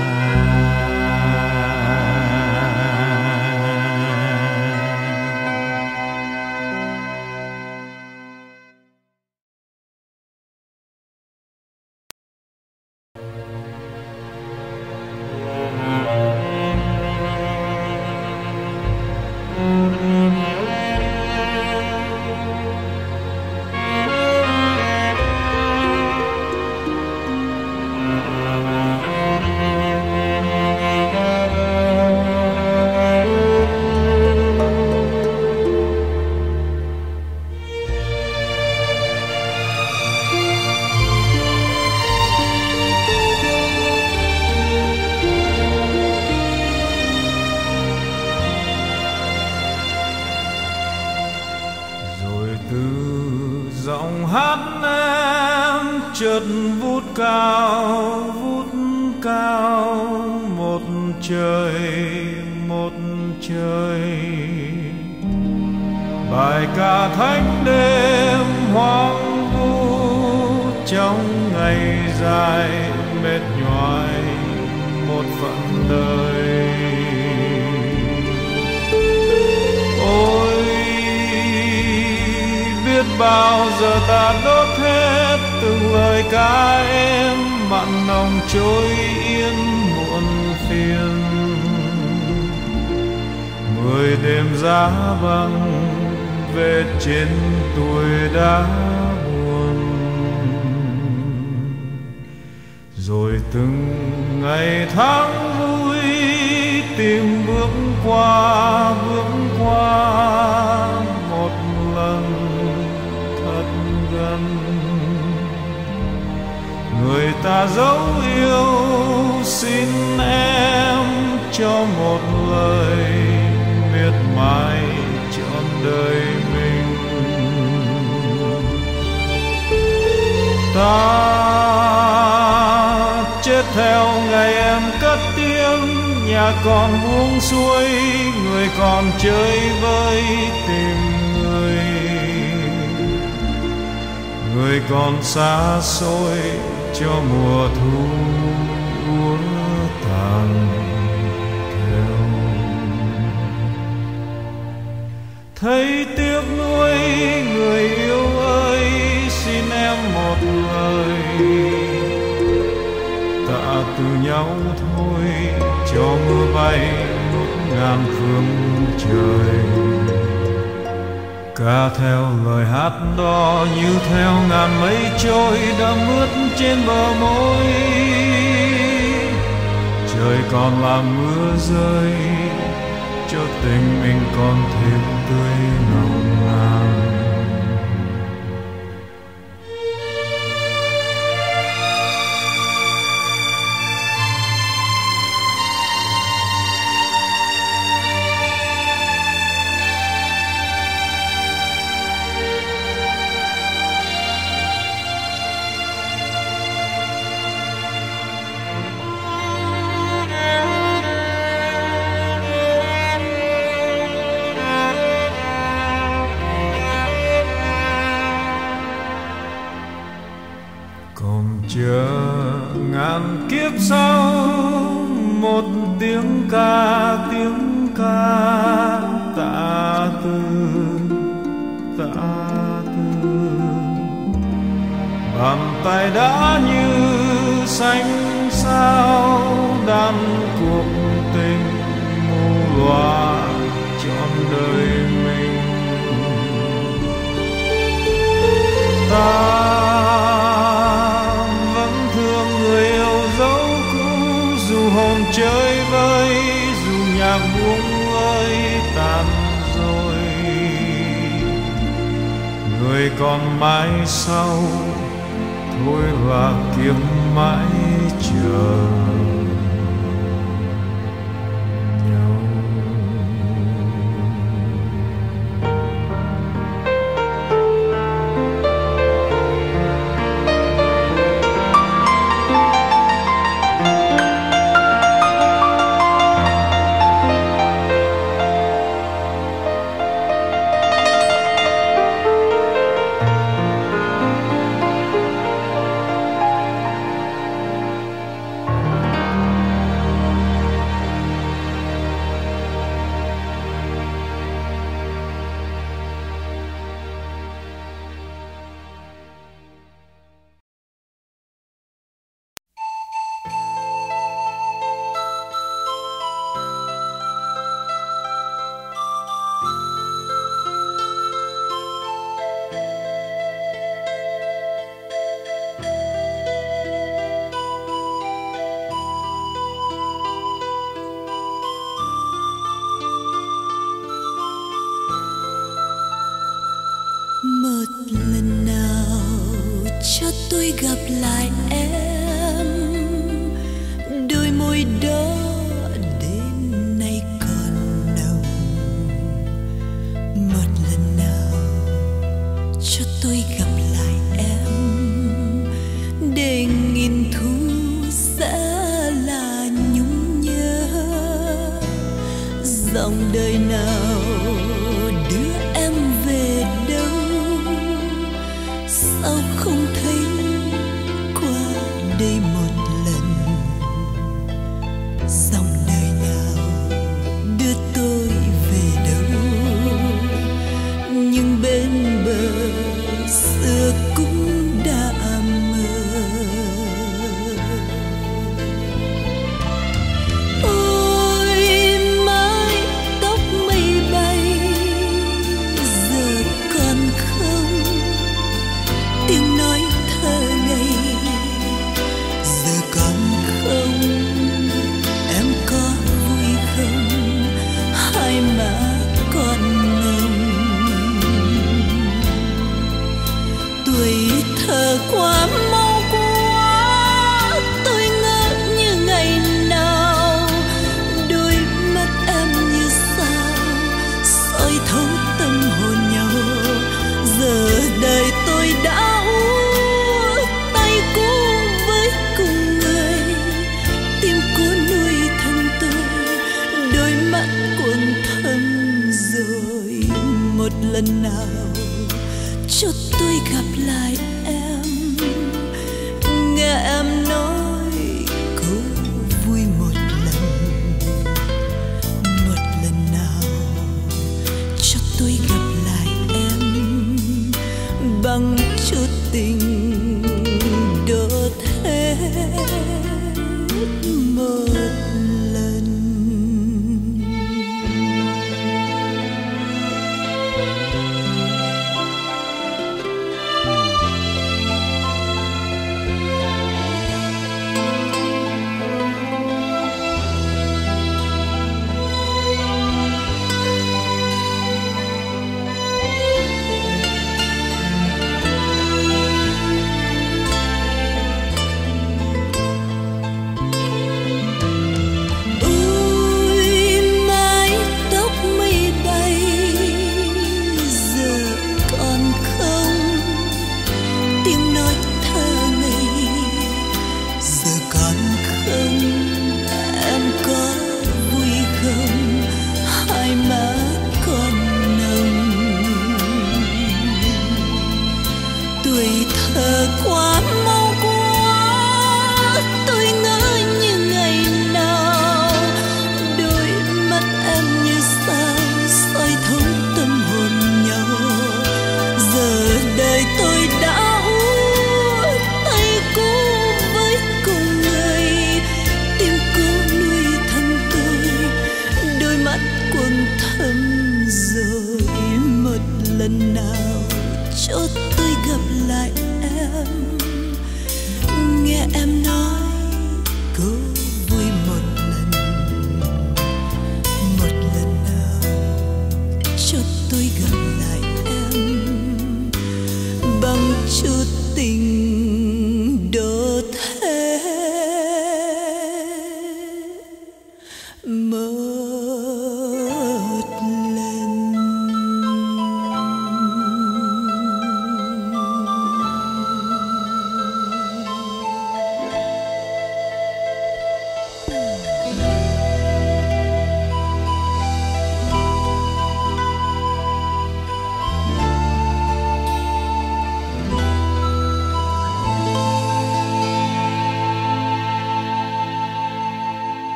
Giọng hát em chợt vút cao, vút cao một trời, một trời. Bài ca thánh đêm hoang vu trong ngày dài mệt nhoài một phận đời. Ôi biết bao giờ ta đốt hết từng lời ca em, mặn nồng trôi yên muộn phiền. Mười đêm giá băng về trên tuổi đã buồn, rồi từng ngày tháng vui tìm bước qua, bước qua một lần thật gần. Người ta dấu yêu xin em cho một lời miệt mài trọn đời mình. Ta chết theo ngày em cất tiếng, nhà còn buông xuôi, người còn chơi vơi tìm người. Người còn xa xôi cho mùa thu úa tàn theo. Thấy tiếc nuối người yêu ơi, xin em một lời tạ từ nhau thôi, cho mưa bay ngút ngàn phương trời. Ca theo lời hát đó như theo ngàn mây trôi đã mướt trên bờ môi. Trời còn là mưa rơi cho tình mình còn thêm tươi nồng nàn. Yeah. còn chờ ngàn kiếp sau một tiếng ca tiếng ca tạ từ tạ từ. Bàn tay đã như xanh sao đan cuộc tình mù loà trọn đời mình. Ta vẫn thương người yêu dấu cũ, dù hồn chơi vơi, dù nhạc buông ơi tàn rồi. Người còn mãi sau thôi và kiếm mãi chờ. Gặp lại em, đôi môi đó đến nay còn nồng. Một lần nào cho tôi gặp lại em, để nghìn thu sẽ là nhung nhớ. Dòng đời nào đưa em về đâu, sao không thấy đây một lần. Dòng đời nào đưa tôi về đâu, nhưng bên bờ xưa cũng đã mơ. Ôi mái tóc mây bay giờ còn không, tiếng nói thơ ngây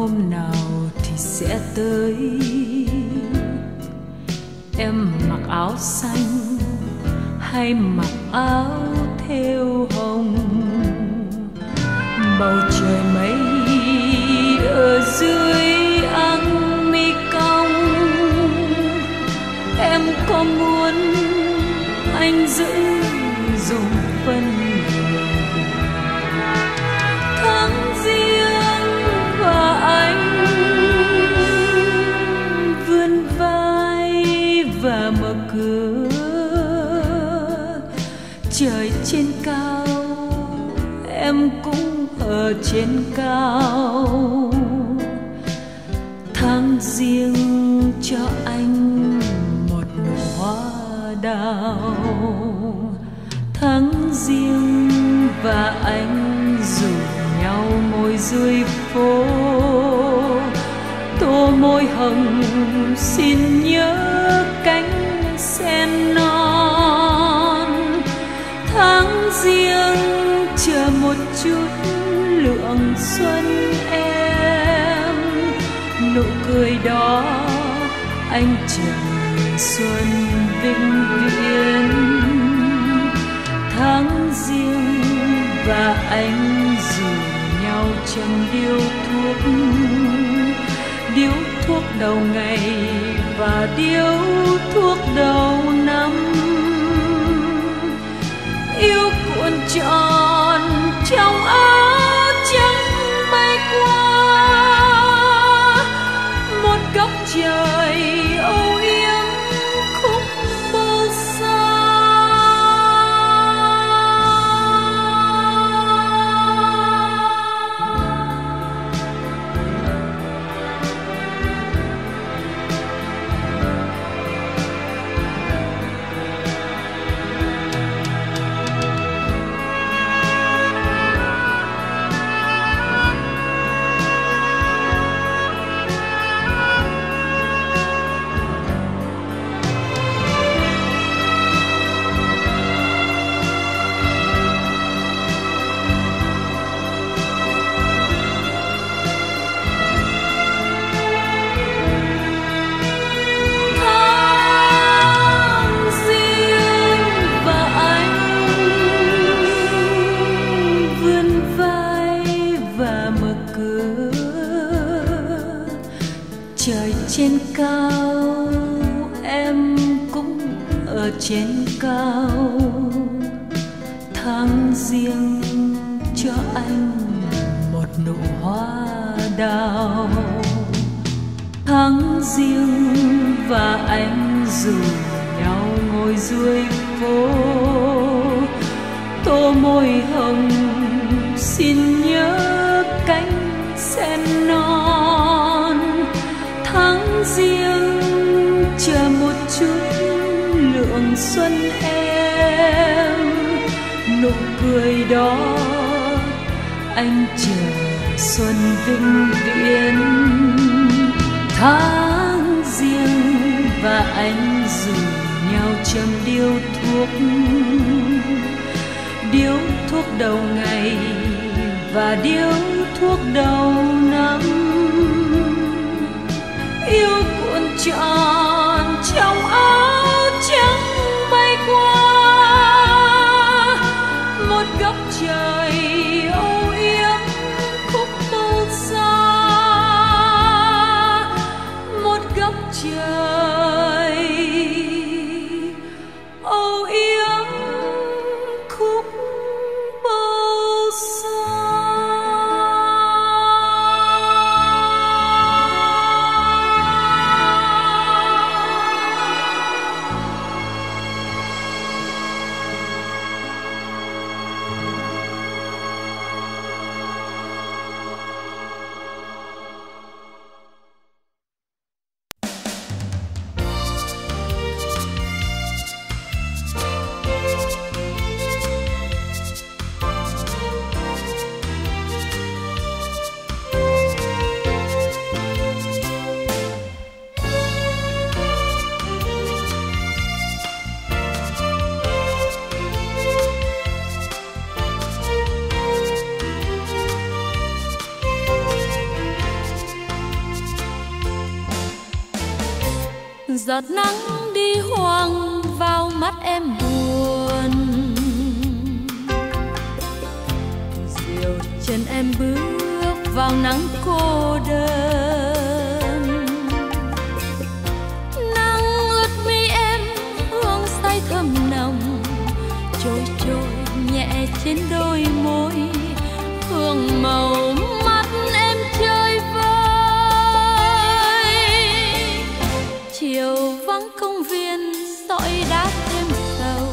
hôm nào thì sẽ tới. Em mặc áo xanh hay mặc áo thêu hồng, bầu trời mây ở dưới áng mi cong. Em có muốn anh giữ dùng phân tháng riêng và anh vươn vai và mở cửa. Trời trên cao em cũng ở trên cao. Tháng riêng cho anh một nụ hoa đào. Tháng riêng và anh rủ nhau ngồi dưới phố. Tô môi hồng xin nhớ cánh sen non. Tháng riêng chờ một chút lượng xuân em. Nụ cười đó anh chờ xuân vĩnh viễn. Tháng riêng và anh rủ nhau châm điếu thuốc. Điếu thuốc đầu ngày và điếu thuốc đầu năm. Yêu cuộn tròn trong áo trắng bay qua một góc trời âu yếm khúc mơ xa. Trên cao em cũng ở trên cao. Tháng riêng cho anh một nụ hoa đào. Tháng riêng và anh rủ nhau ngồi dưới phố. Tô môi hồng xin nhớ cánh sen non. Tháng riêng chờ một chút lượng xuân em. Nụ cười đó anh chờ xuân vĩnh viễn. Tháng riêng và anh rủ nhau châm điếu thuốc. Điếu thuốc đầu ngày và điếu thuốc đầu năm. Yêu cuộn tròn trong áo trắng bay qua một góc trời âu yếm khúc mơ xa. Một góc trời âu yếm khúc mơ xa. giọt nắng đi hoang vào mắt em buồn. Diều chân em bước vào nắng cô đơn. Nắng ướt mi em hương say thơm nồng, trôi trôi nhẹ trên đôi môi, hương màu mắt em chơi vơi. Chiều vắng công viên dõi đá thêm sầu,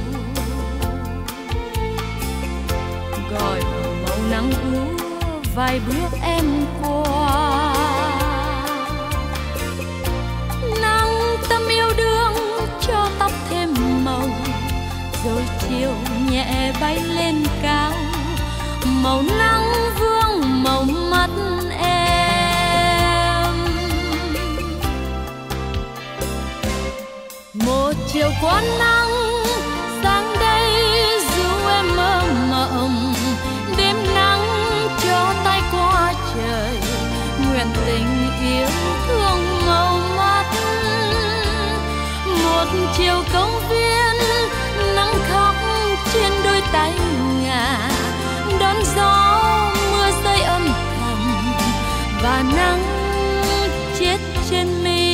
gọi màu nắng úa vài bước em qua. Nắng tâm yêu đương cho tóc thêm màu, rồi chiều nhẹ bay lên cao, màu nắng vương màu mắt em. Một chiều có nắng sáng đây dù em mơ mộng, đêm nắng cho tay qua trời, nguyện tình yêu thương màu mắt. Một chiều công viên nắng khóc trên đôi tay ngà, đón gió mưa rơi âm thầm và nắng chết trên mi.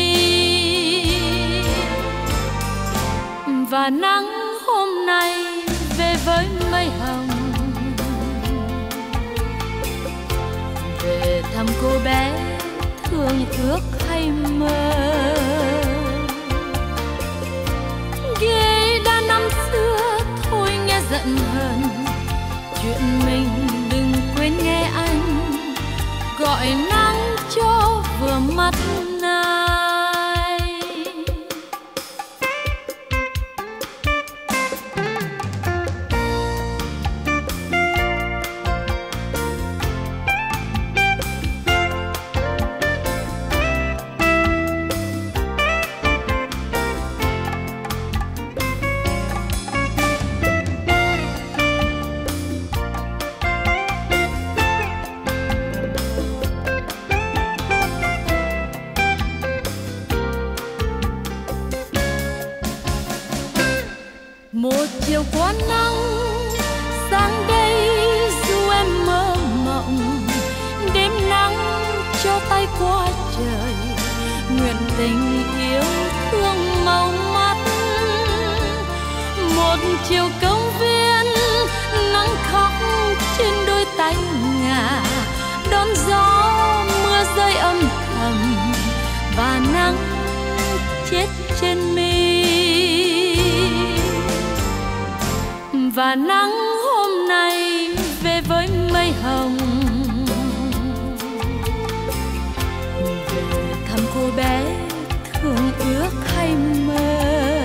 Và nắng hôm nay về với mây hồng, về thăm cô bé thương ước hay mơ. Ghế đã năm xưa thôi nghe giận hờn, chuyện mình đừng quên nghe anh, gọi nắng cho vừa mắt ai. Một chiều có nắng sáng đây dù em mơ mộng, đêm nắng cho tay qua trời, nguyện tình yêu thương màu mắt. Một chiều công viên nắng khóc trên đôi tay ngà, đón gió mưa rơi âm thầm và nắng chết trên mi. Và nắng hôm nay về với mây hồng, về thăm cô bé thương ước hay mơ.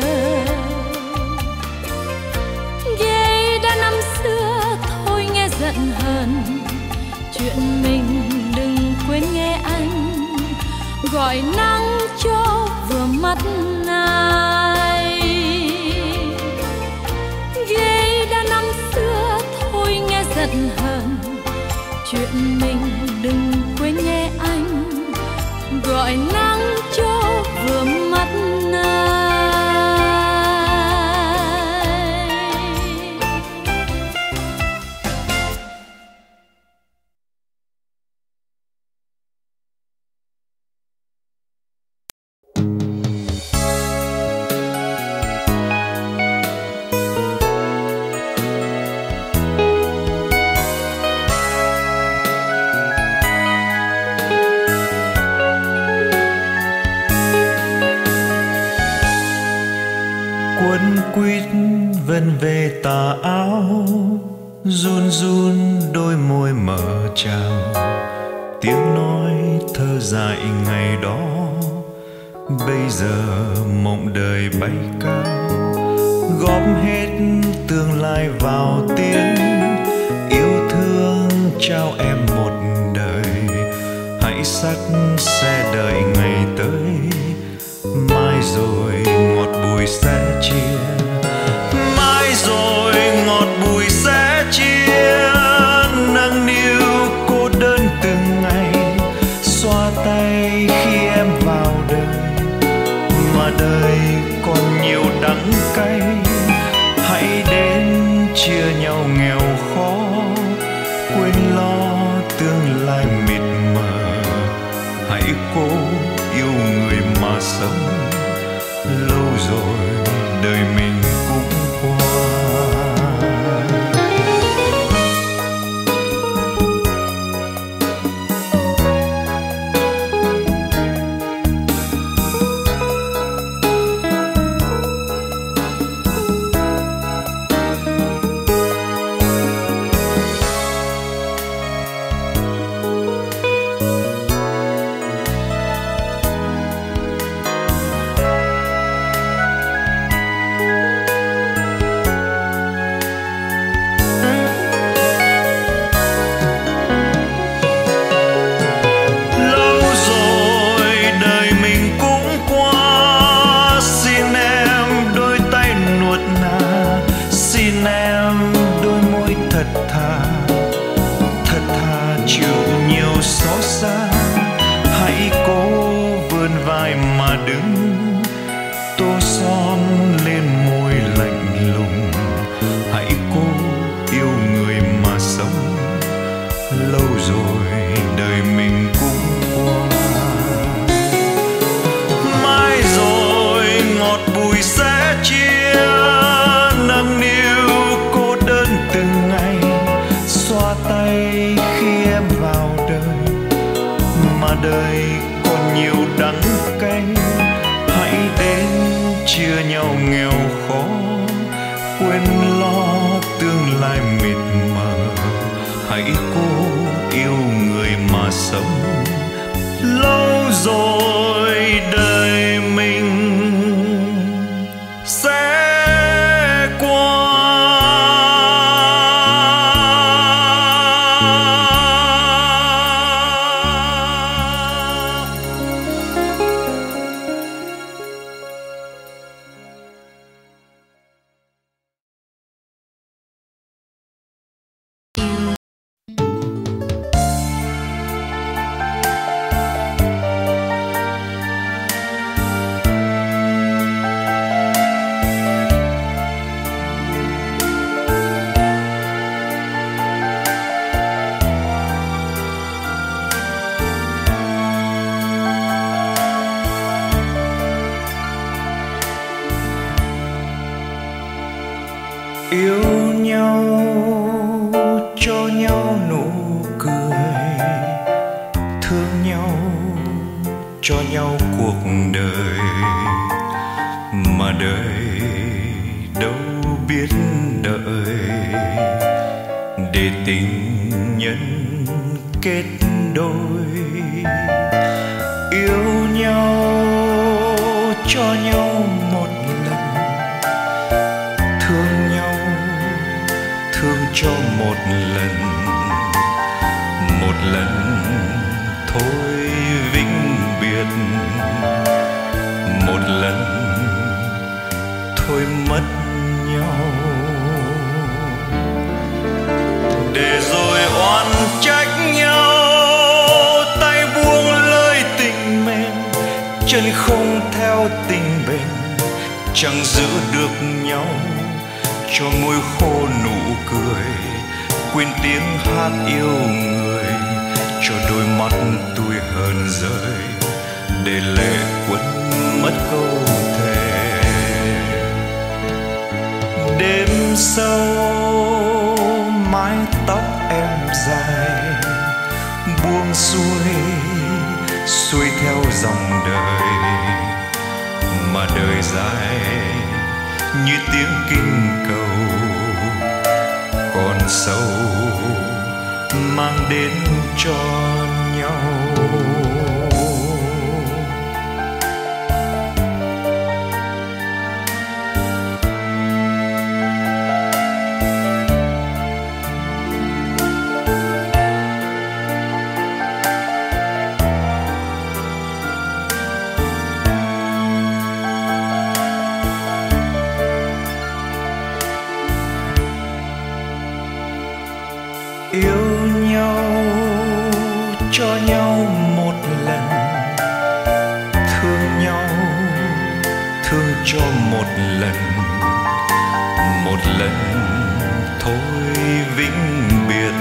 Ghế đã năm xưa thôi nghe giận hờn, chuyện mình đừng quên nghe anh, gọi nắng cho vừa mắt ai. Ghế đã năm xưa thôi nghe giận hờn, chuyện mình đừng quên nghe anh, gọi nắng cho vừa mắt ai. Quấn quýt vần về tà áo, run run đôi môi mở trào, tiếng nói thơ dại ngày đó, bây giờ mộng đời bay cao. Góp hết tương lai vào tiếng yêu thương, trao em một đời. Hãy xách xe đợi ngày tới, mai rồi ngọt bùi sẽ chia, mai rồi ngọt bùi sẽ chia. Nâng niu cô đơn từng ngày, xoa tay khi em vào đời, mà xa tay khi em vào đời, mà đời còn nhiều đắng cay. Hãy đến chia nhau nghèo khó, quên lo tương lai mịt mờ. Hãy cố yêu người mà sống, lâu rồi đời mình sẽ qua. Yêu nhau cho nhau nụ cười, thương nhau cho nhau cuộc đời, mà đời đâu biết đợi để tình nhân kết đôi. Yêu nhau cho nhau một lần, thương nhau thương cho một lần, một lần thôi vĩnh biệt, một lần thôi mất nhau. Để rồi oán trách nhau, tay buông lơi tình mềm, chân không theo tình bền, chẳng giữ được nhau. Cho môi khô nụ cười, quên tiếng hát yêu người, cho đôi mắt tôi hờn rơi, để lệ quấn mất câu thề. Đêm sâu mái tóc em dài, buông xuôi xuôi theo dòng đời, mà đời dài như tiếng kinh cầu, còn sâu mang đến cho nhau. Yêu nhau cho nhau một lần, thương nhau thương cho một lần, một lần thôi vĩnh biệt,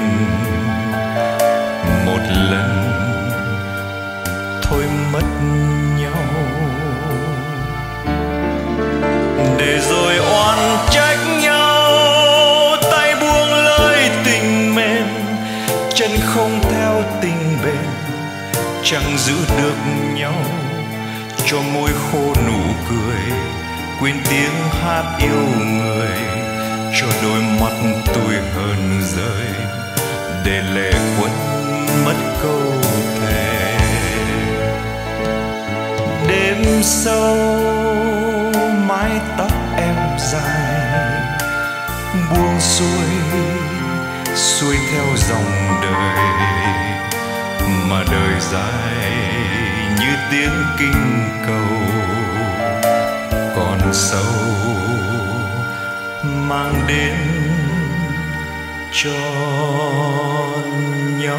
một lần thôi mất nhau. Để rồi oán trách nhau, tay buông lơi tình mềm, chân không theo tình bền, chẳng giữ được nhau. Cho môi khô nụ cười, quên tiếng hát yêu người, cho đôi mắt tôi hờn rơi, để lệ quấn mất câu thề. Đêm sâu mái tóc em dài, buông xuôi xuôi theo dòng đời, mà đời dài như tiếng kinh cầu, còn sâu mang đến cho nhau.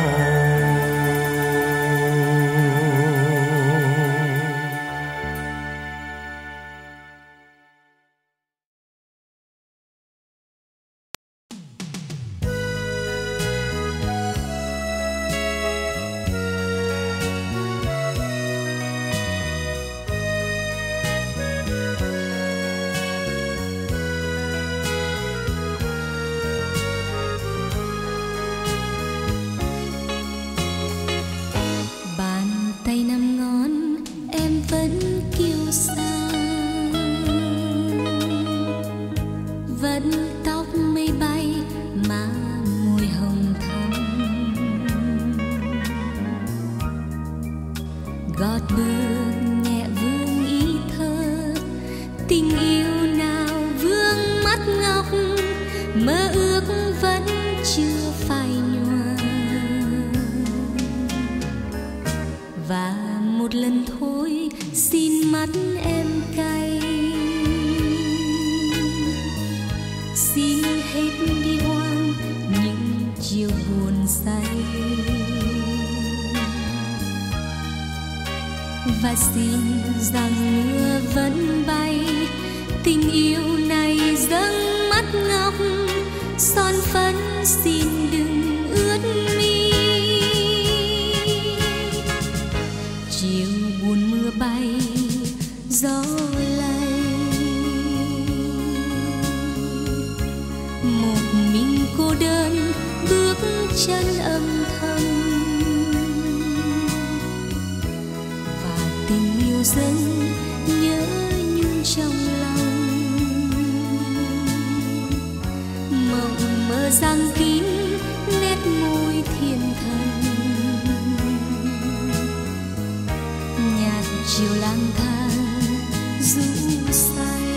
chiều buồn say. Và xin rằng mưa vẫn bay, tình yêu này dâng mắt ngọc, son phấn xin đừng ướt mi. Chiều buồn mưa bay, gió lay, một mình cô đơn bước chân âm thầm. Và tình yêu dâng nhớ nhung trong lòng, mộng mơ giăng kín nét môi thiên thần. Nhạt chiều lang thang rũ say,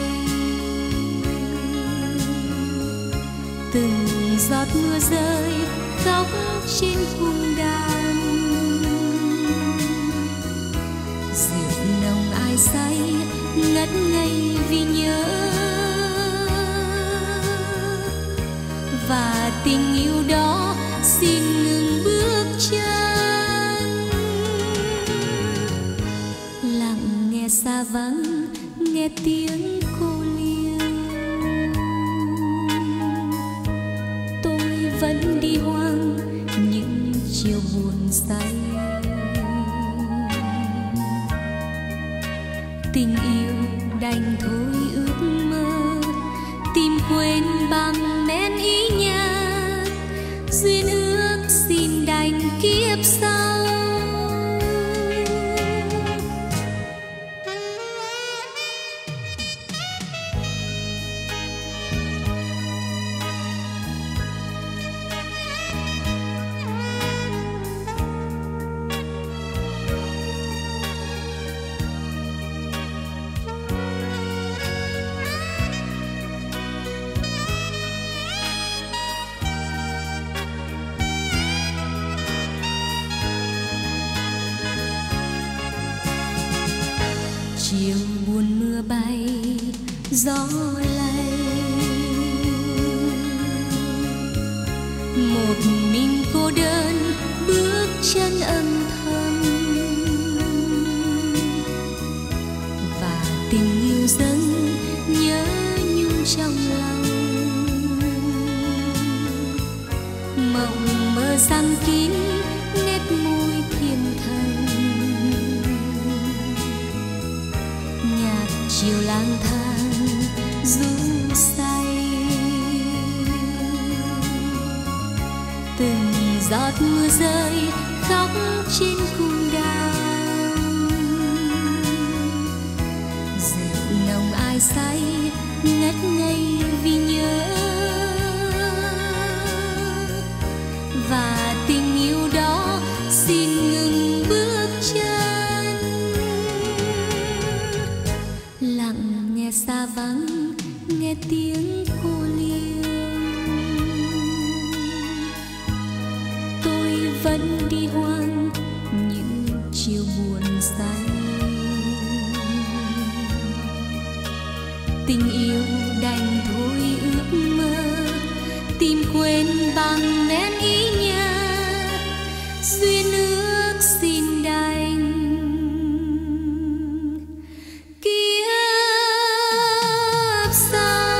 từng giọt mưa rơi khóc trên cung đàn. Rượu nồng ai say ngất ngây vì nhớ, và tình yêu đó xin ngừng bước chân. Lặng nghe xa vắng, nghe tiếng cô liêu, tôi vẫn đi hoang những chiều buồn say. Tình yêu đành thôi ước mơ, tìm quên bằng men ý nhạc. Duyên ước xin đành kiếp sau. Chiều buồn mưa bay, gió lay, một mình cô đơn bước chân âm thầm. Và tình yêu dâng nhớ nhung trong lòng, mộng mơ giăng kín nét môi thiên thần. Nhạt chiều lang thang rũ say, từng giọt mưa rơi khóc trên cung đàn. Rượu nồng ai say ngất ngây vì nhớ, và tình yêu đó xin ngừng bước chân. Lặng nghe xa vắng, nghe tiếng cô liêu, tôi vẫn đi hoang những chiều buồn say. Tình yêu đành thôi ước mơ, tìm quên bằng nén ý nhạc. Duyên ước xin đành kiếp sau.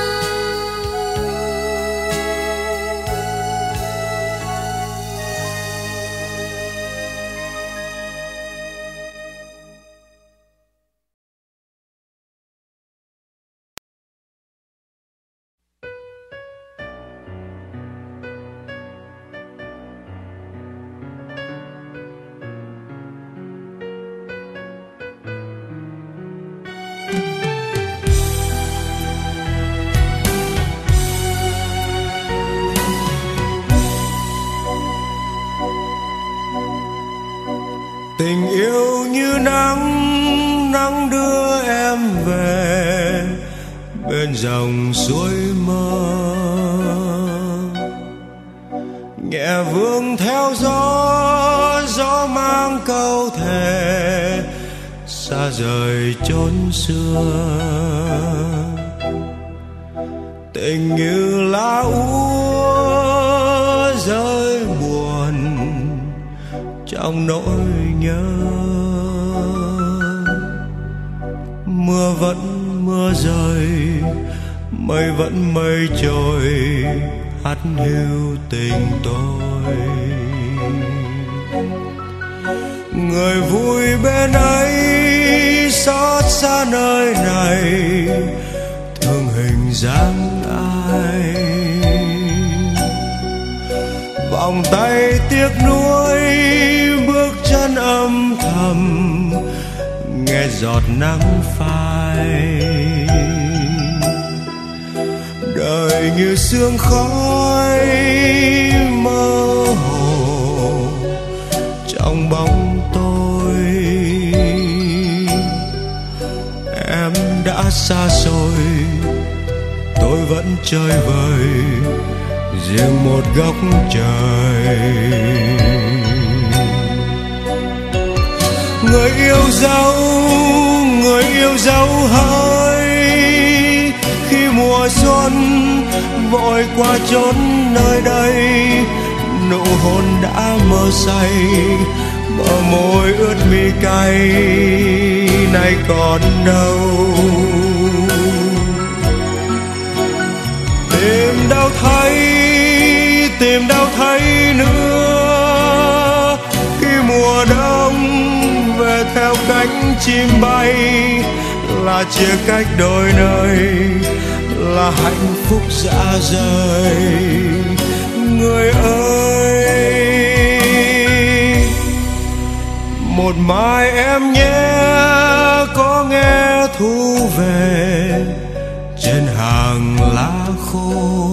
Tình yêu như nắng, nắng đưa em về bên dòng suối mơ. Nhẹ vương theo gió, gió mang câu thề xa rời chốn xưa. Tình như lá úa rơi trong nỗi nhớ. Mưa vẫn mưa rơi, mây vẫn mây trôi, hắt hiu tình tôi. Người vui bên ấy xót xa nơi này, thương hình dáng ai. Vòng tay tiếc nuối, bước chân âm thầm, nghe giọt nắng phai. Đời như sương khói mơ hồ trong bóng tôi. Em đã xa xôi, tôi vẫn chơi vơi riêng một góc trời. Người yêu dấu, người yêu dấu hỡi, khi mùa xuân vội qua chốn nơi đây. Nụ hôn đã mơ say, bờ môi ướt mi cay, nay còn đâu. Tìm đâu thấy, tìm đâu thấy nữa, khi mùa đông về theo cánh chim bay. Là chia cách đôi nơi, là hạnh phúc rã rời. Người ơi, một mai em nhé, có nghe thu về trên hàng lá khô.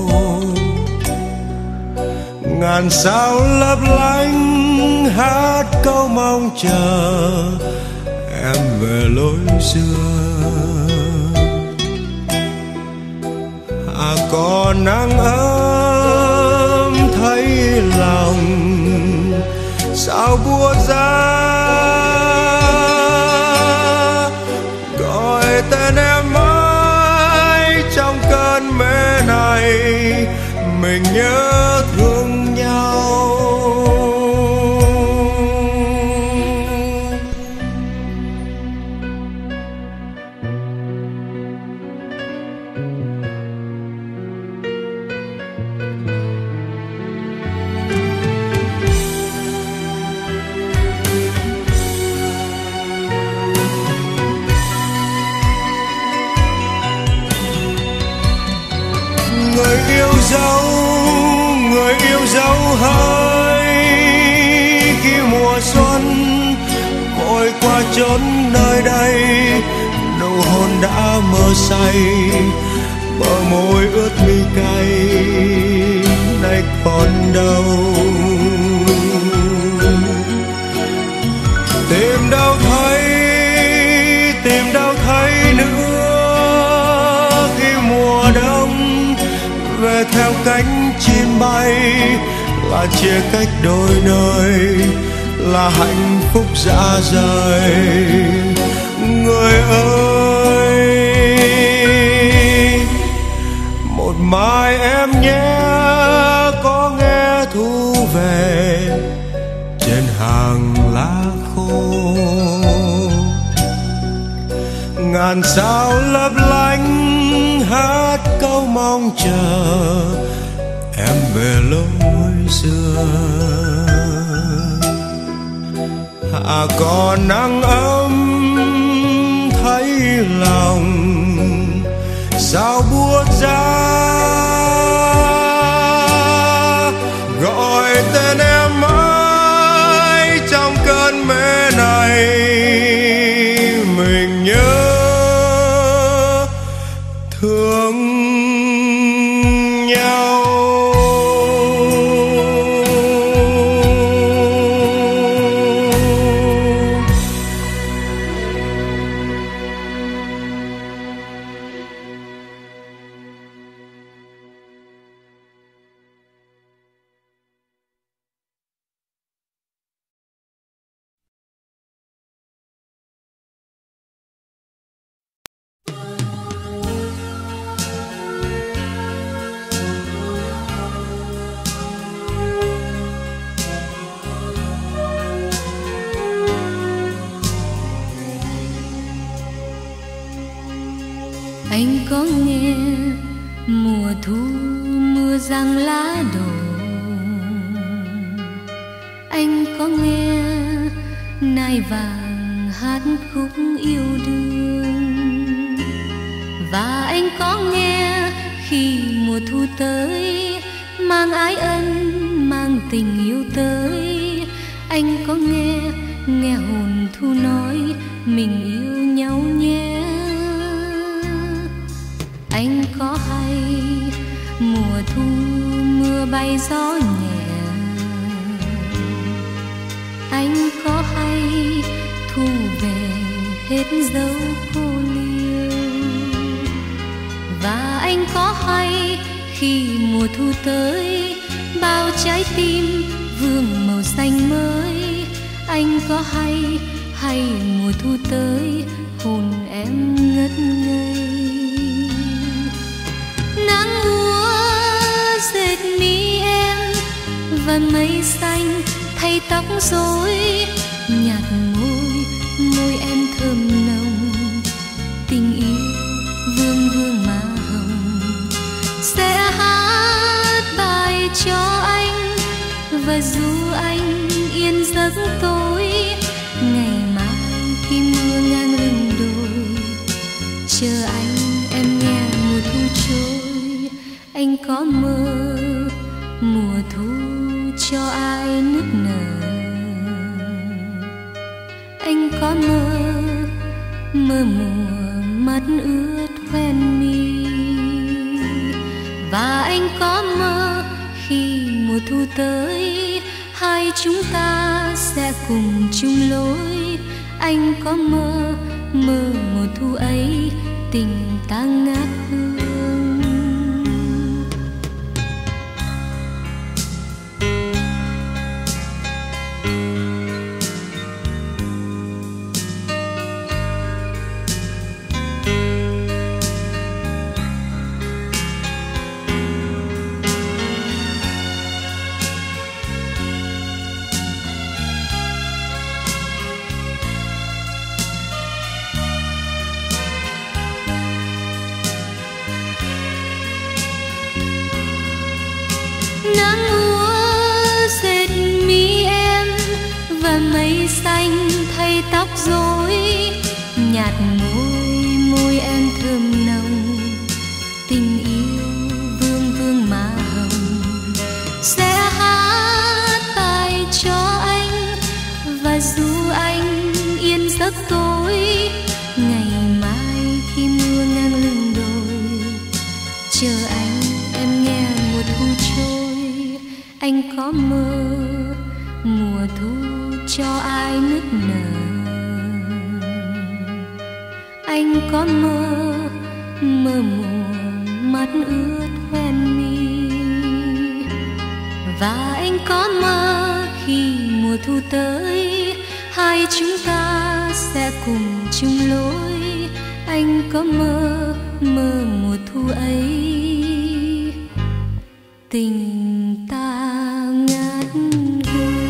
Ngàn sao lấp lánh hát câu mong chờ em về lối xưa. À còn nắng ấm thấy lòng sao buốt giá. Gọi tên em mãi trong cơn mê này, mình nhớ thương nhau. Người yêu dấu, người yêu dấu hỡi, khi mùa xuân vội qua chốn nơi đây. Nụ hôn đã mơ say, bờ môi ướt mi cay, nay còn đâu. Tìm đâu thấy, tìm đâu thấy nữa, khi mùa đông về theo cánh chim bay. Là chia cách đôi nơi, là hạnh phúc rã rời. Người ơi, một mai em nhé, có nghe thu về trên hàng lá khô. Ngàn sao lấp lánh hát câu mong chờ em về lối xưa. À còn nắng ấm thấy lòng sao buốt giá. Gọi tên em mãi trong cơn mê này, mình nhớ thương nhau. rằng lá đổ. Anh có nghe nai vàng hát khúc yêu đương, và anh có nghe khi mùa thu tới mang ái ân mang tình yêu tới. Anh có nghe nghe hồn thu nói mình yêu nhau nhé. Anh có hay mùa thu mưa bay gió nhẹ, anh có hay thu về hết dấu cô liêu, và anh có hay khi mùa thu tới bao trái tim vương màu xanh mới. Anh có hay hay mùa thu tới hồn em ngất ngây. Nắng úa dệt mi em và mây xanh thay tóc rối, nhạt môi môi em thơm nồng, tình yêu vương vương má hồng. Sẽ hát bài cho anh và ru anh yên giấc tối, ngày mai khi mưa ngang lưng đồi chờ anh em nghe mùa thu trôi. Anh có mơ mùa thu cho ai nức nở, anh có mơ mơ mùa mắt ướt hoen mi, và anh có mơ khi mùa thu tới hai chúng ta sẽ cùng chung lối. Anh có mơ mơ mùa thu ấy tình ta ngát hương. Nắng úa dệt mi em và mây xanh thay tóc rối, nhạt môi môi em thơm nồng, tình yêu vương vương má hồng. Sẽ hát bài cho anh và ru anh yên giấc tối, ngày mai khi mưa ngang lưng đồi chờ anh em nghe mùa thu trôi. Anh có mơ mùa thu cho ai nức nở, anh có mơ mơ mùa mắt ướt hoen mi, và anh có mơ khi mùa thu tới hai chúng ta sẽ cùng chung lối. Anh có mơ mơ mùa thu ấy tình ta ngát hương.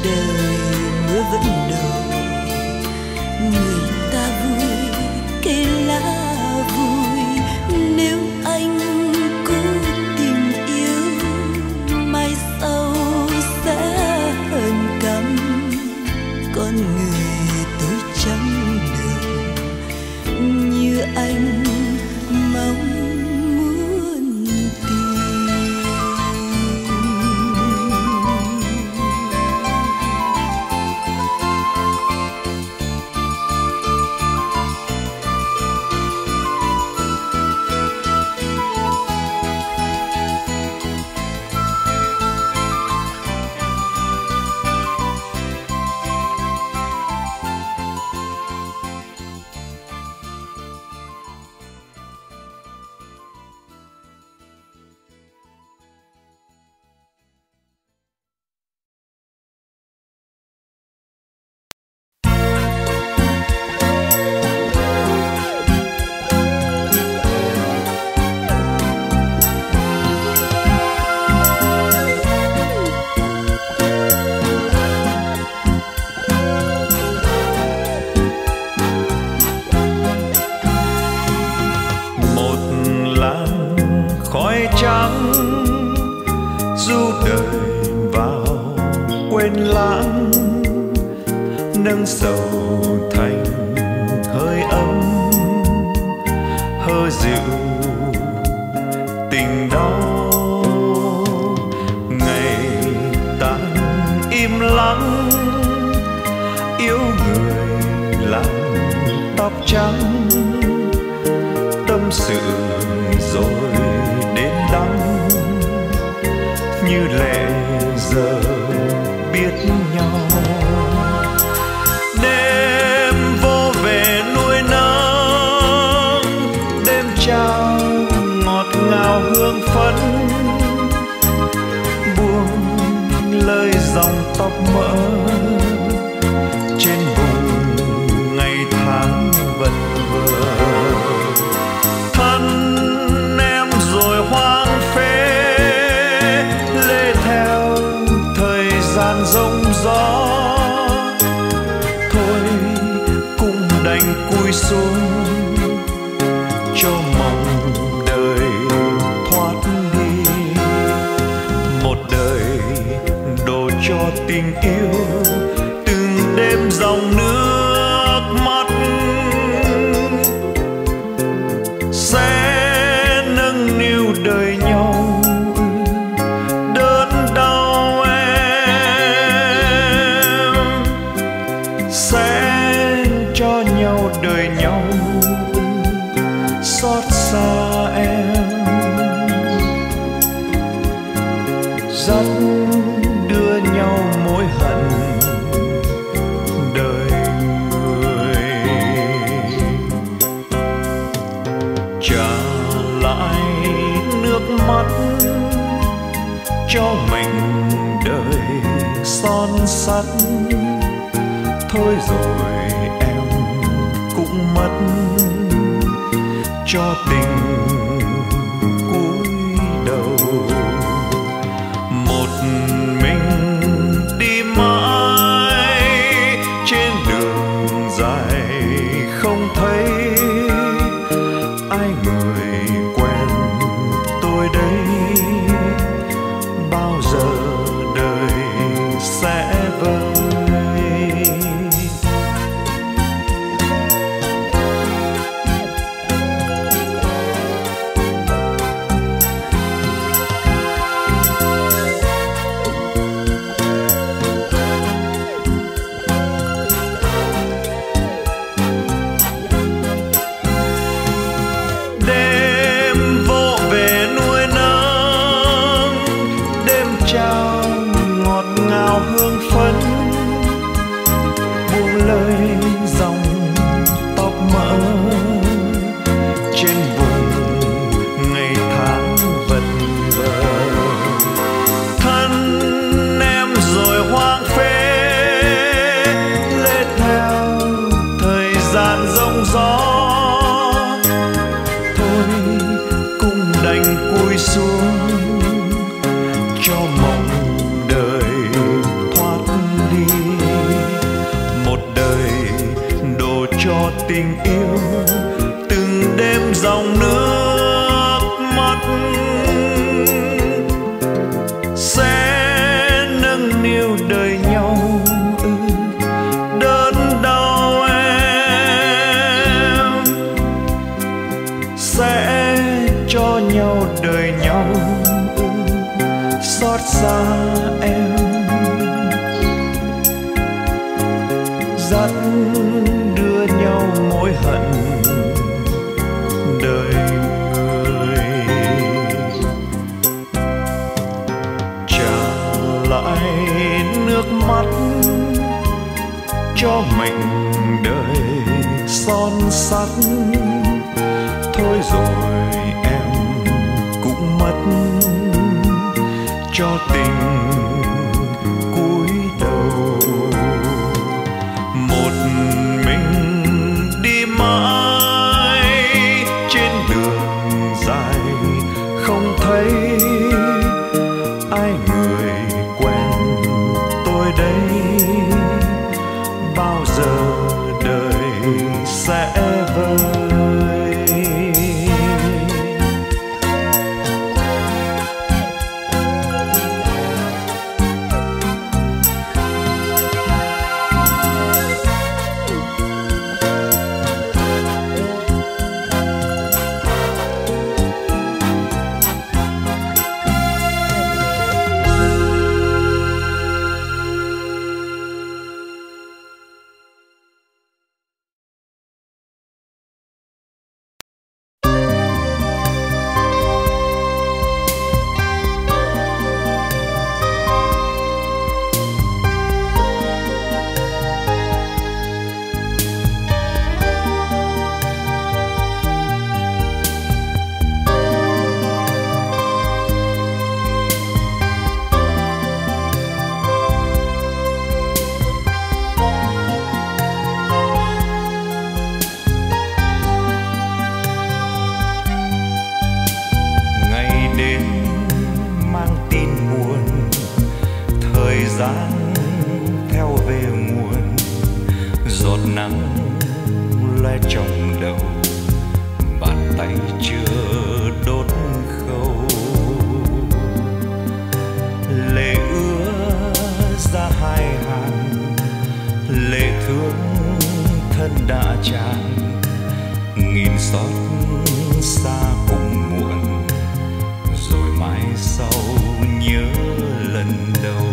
đời mưa vẫn đổ, người ta vui cây lá vui. Nếu anh cố tình yêu, mai sau sẽ hờn căm. Con người tôi chẳng được như anh mong muốn tìm. khói trắng du đời vào quên lãng, nâng sầu thành hơi ấm hơ dịu tình đau. Ngày tan im lặng yêu người làm tóc trắng, tâm sự rồi đến đắng như lẽ giờ biết nhau. Đêm vô về nuôi nắng, đêm trao ngọt ngào hương phấn, buông lời dòng tóc mỡ trên vùng ngày tháng vật vờ. Thân em rồi hoang phế lê theo thời gian giông gió, thôi cũng đành cúi xuống cho mong đời thoát đi. Một đời đổ cho tình yêu từng đêm dòng nước mắt, sẽ nâng niu đời nhau đớn đau em, sẽ cho nhau đời nhau xót xa em, dắt đưa nhau mối hận đời người. Trả lại nước mắt cho mình đời son sắt, thôi rồi em cũng mất cho tình cúi đầu. Một mình đi mãi trên đường dài không thấy ai người quen tôi đây, bao giờ đời sẽ vơi. Đêm vô về nuôi nắng, đêm trao ngọt ngào hương phấn, buông lời dòng tóc mỡ trên vùng ngày tháng vật vờ. Thân em rồi hoang phế lê theo thời gian giông gió, thôi cũng đành cúi xuống cho mong đời thoát đi. tình yêu từng đêm dòng nước mắt sẽ nâng niu đời nhau. Ừ, đớn đau em sẽ cho nhau đời nhau. Ừ, xót xa em dắt đưa nhau mối hận đời người. Trả lại nước mắt cho mình đời son sắt. Thôi rồi em cũng mất cho tình cúi đầu. Một mình đi mãi trên đường dài, không thấy ai người quen tôi đây. Bao giờ đời sẽ vơi. Theo về nguồn giọt nắng le trong đầu, bàn tay chưa đốt khâu. Lệ ứa ra hai hàng, lệ thương thân đã tràn. Nghìn xót xa cùng muộn, rồi mãi sau nhớ lần đầu.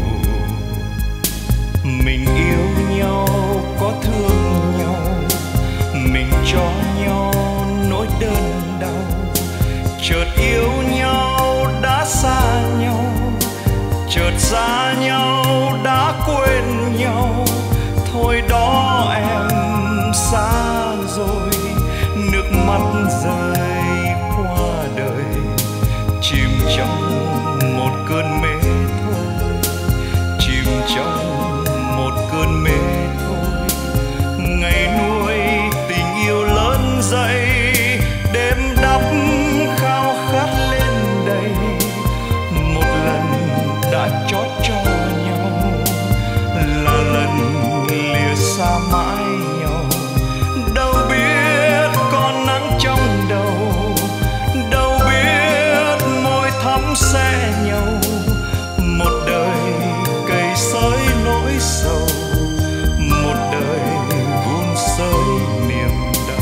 Mình yêu nhau có thương nhau, mình cho nhau nỗi đơn đau. Chợt yêu nhau đã xa nhau, chợt xa nhau đã quên nhau. Thôi đó em xa rồi, nước mắt rơi qua đời, chìm trong một cơn mê thôi, chìm trong một cơn mê thôi. Ngày nuôi tình yêu lớn dậy, đêm đắp khao khát lên đầy. Một lần đã chót cho nhau, là lần lìa xa mãi nhau. Đâu biết con nắng trong đầu, đâu biết môi thắm xe nhau. Một đời cày xới nỗi sầu, một đời vun sới niềm đau.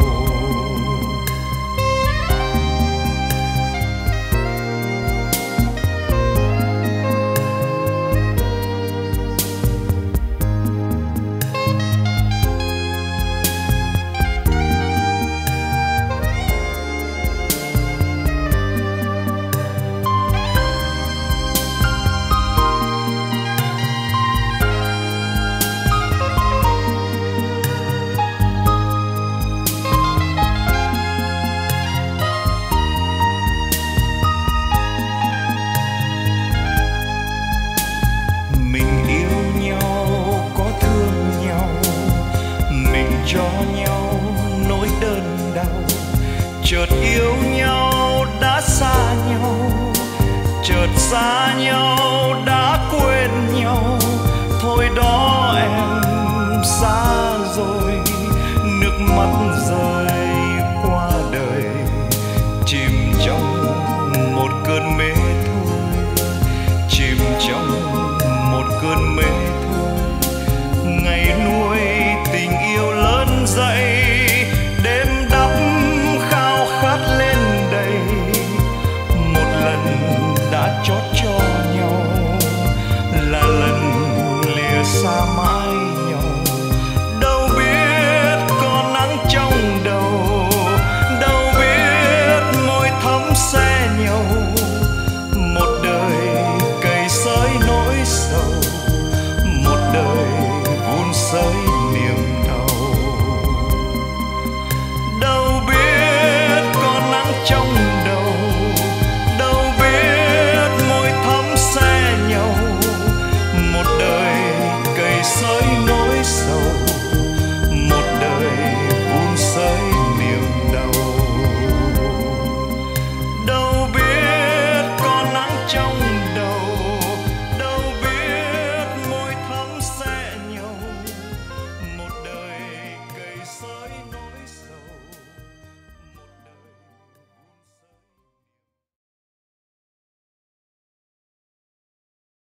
Chợt yêu nhau đã xa nhau, chợt xa nhau đã quên nhau. Thôi đó em xa rồi, nước cơn mê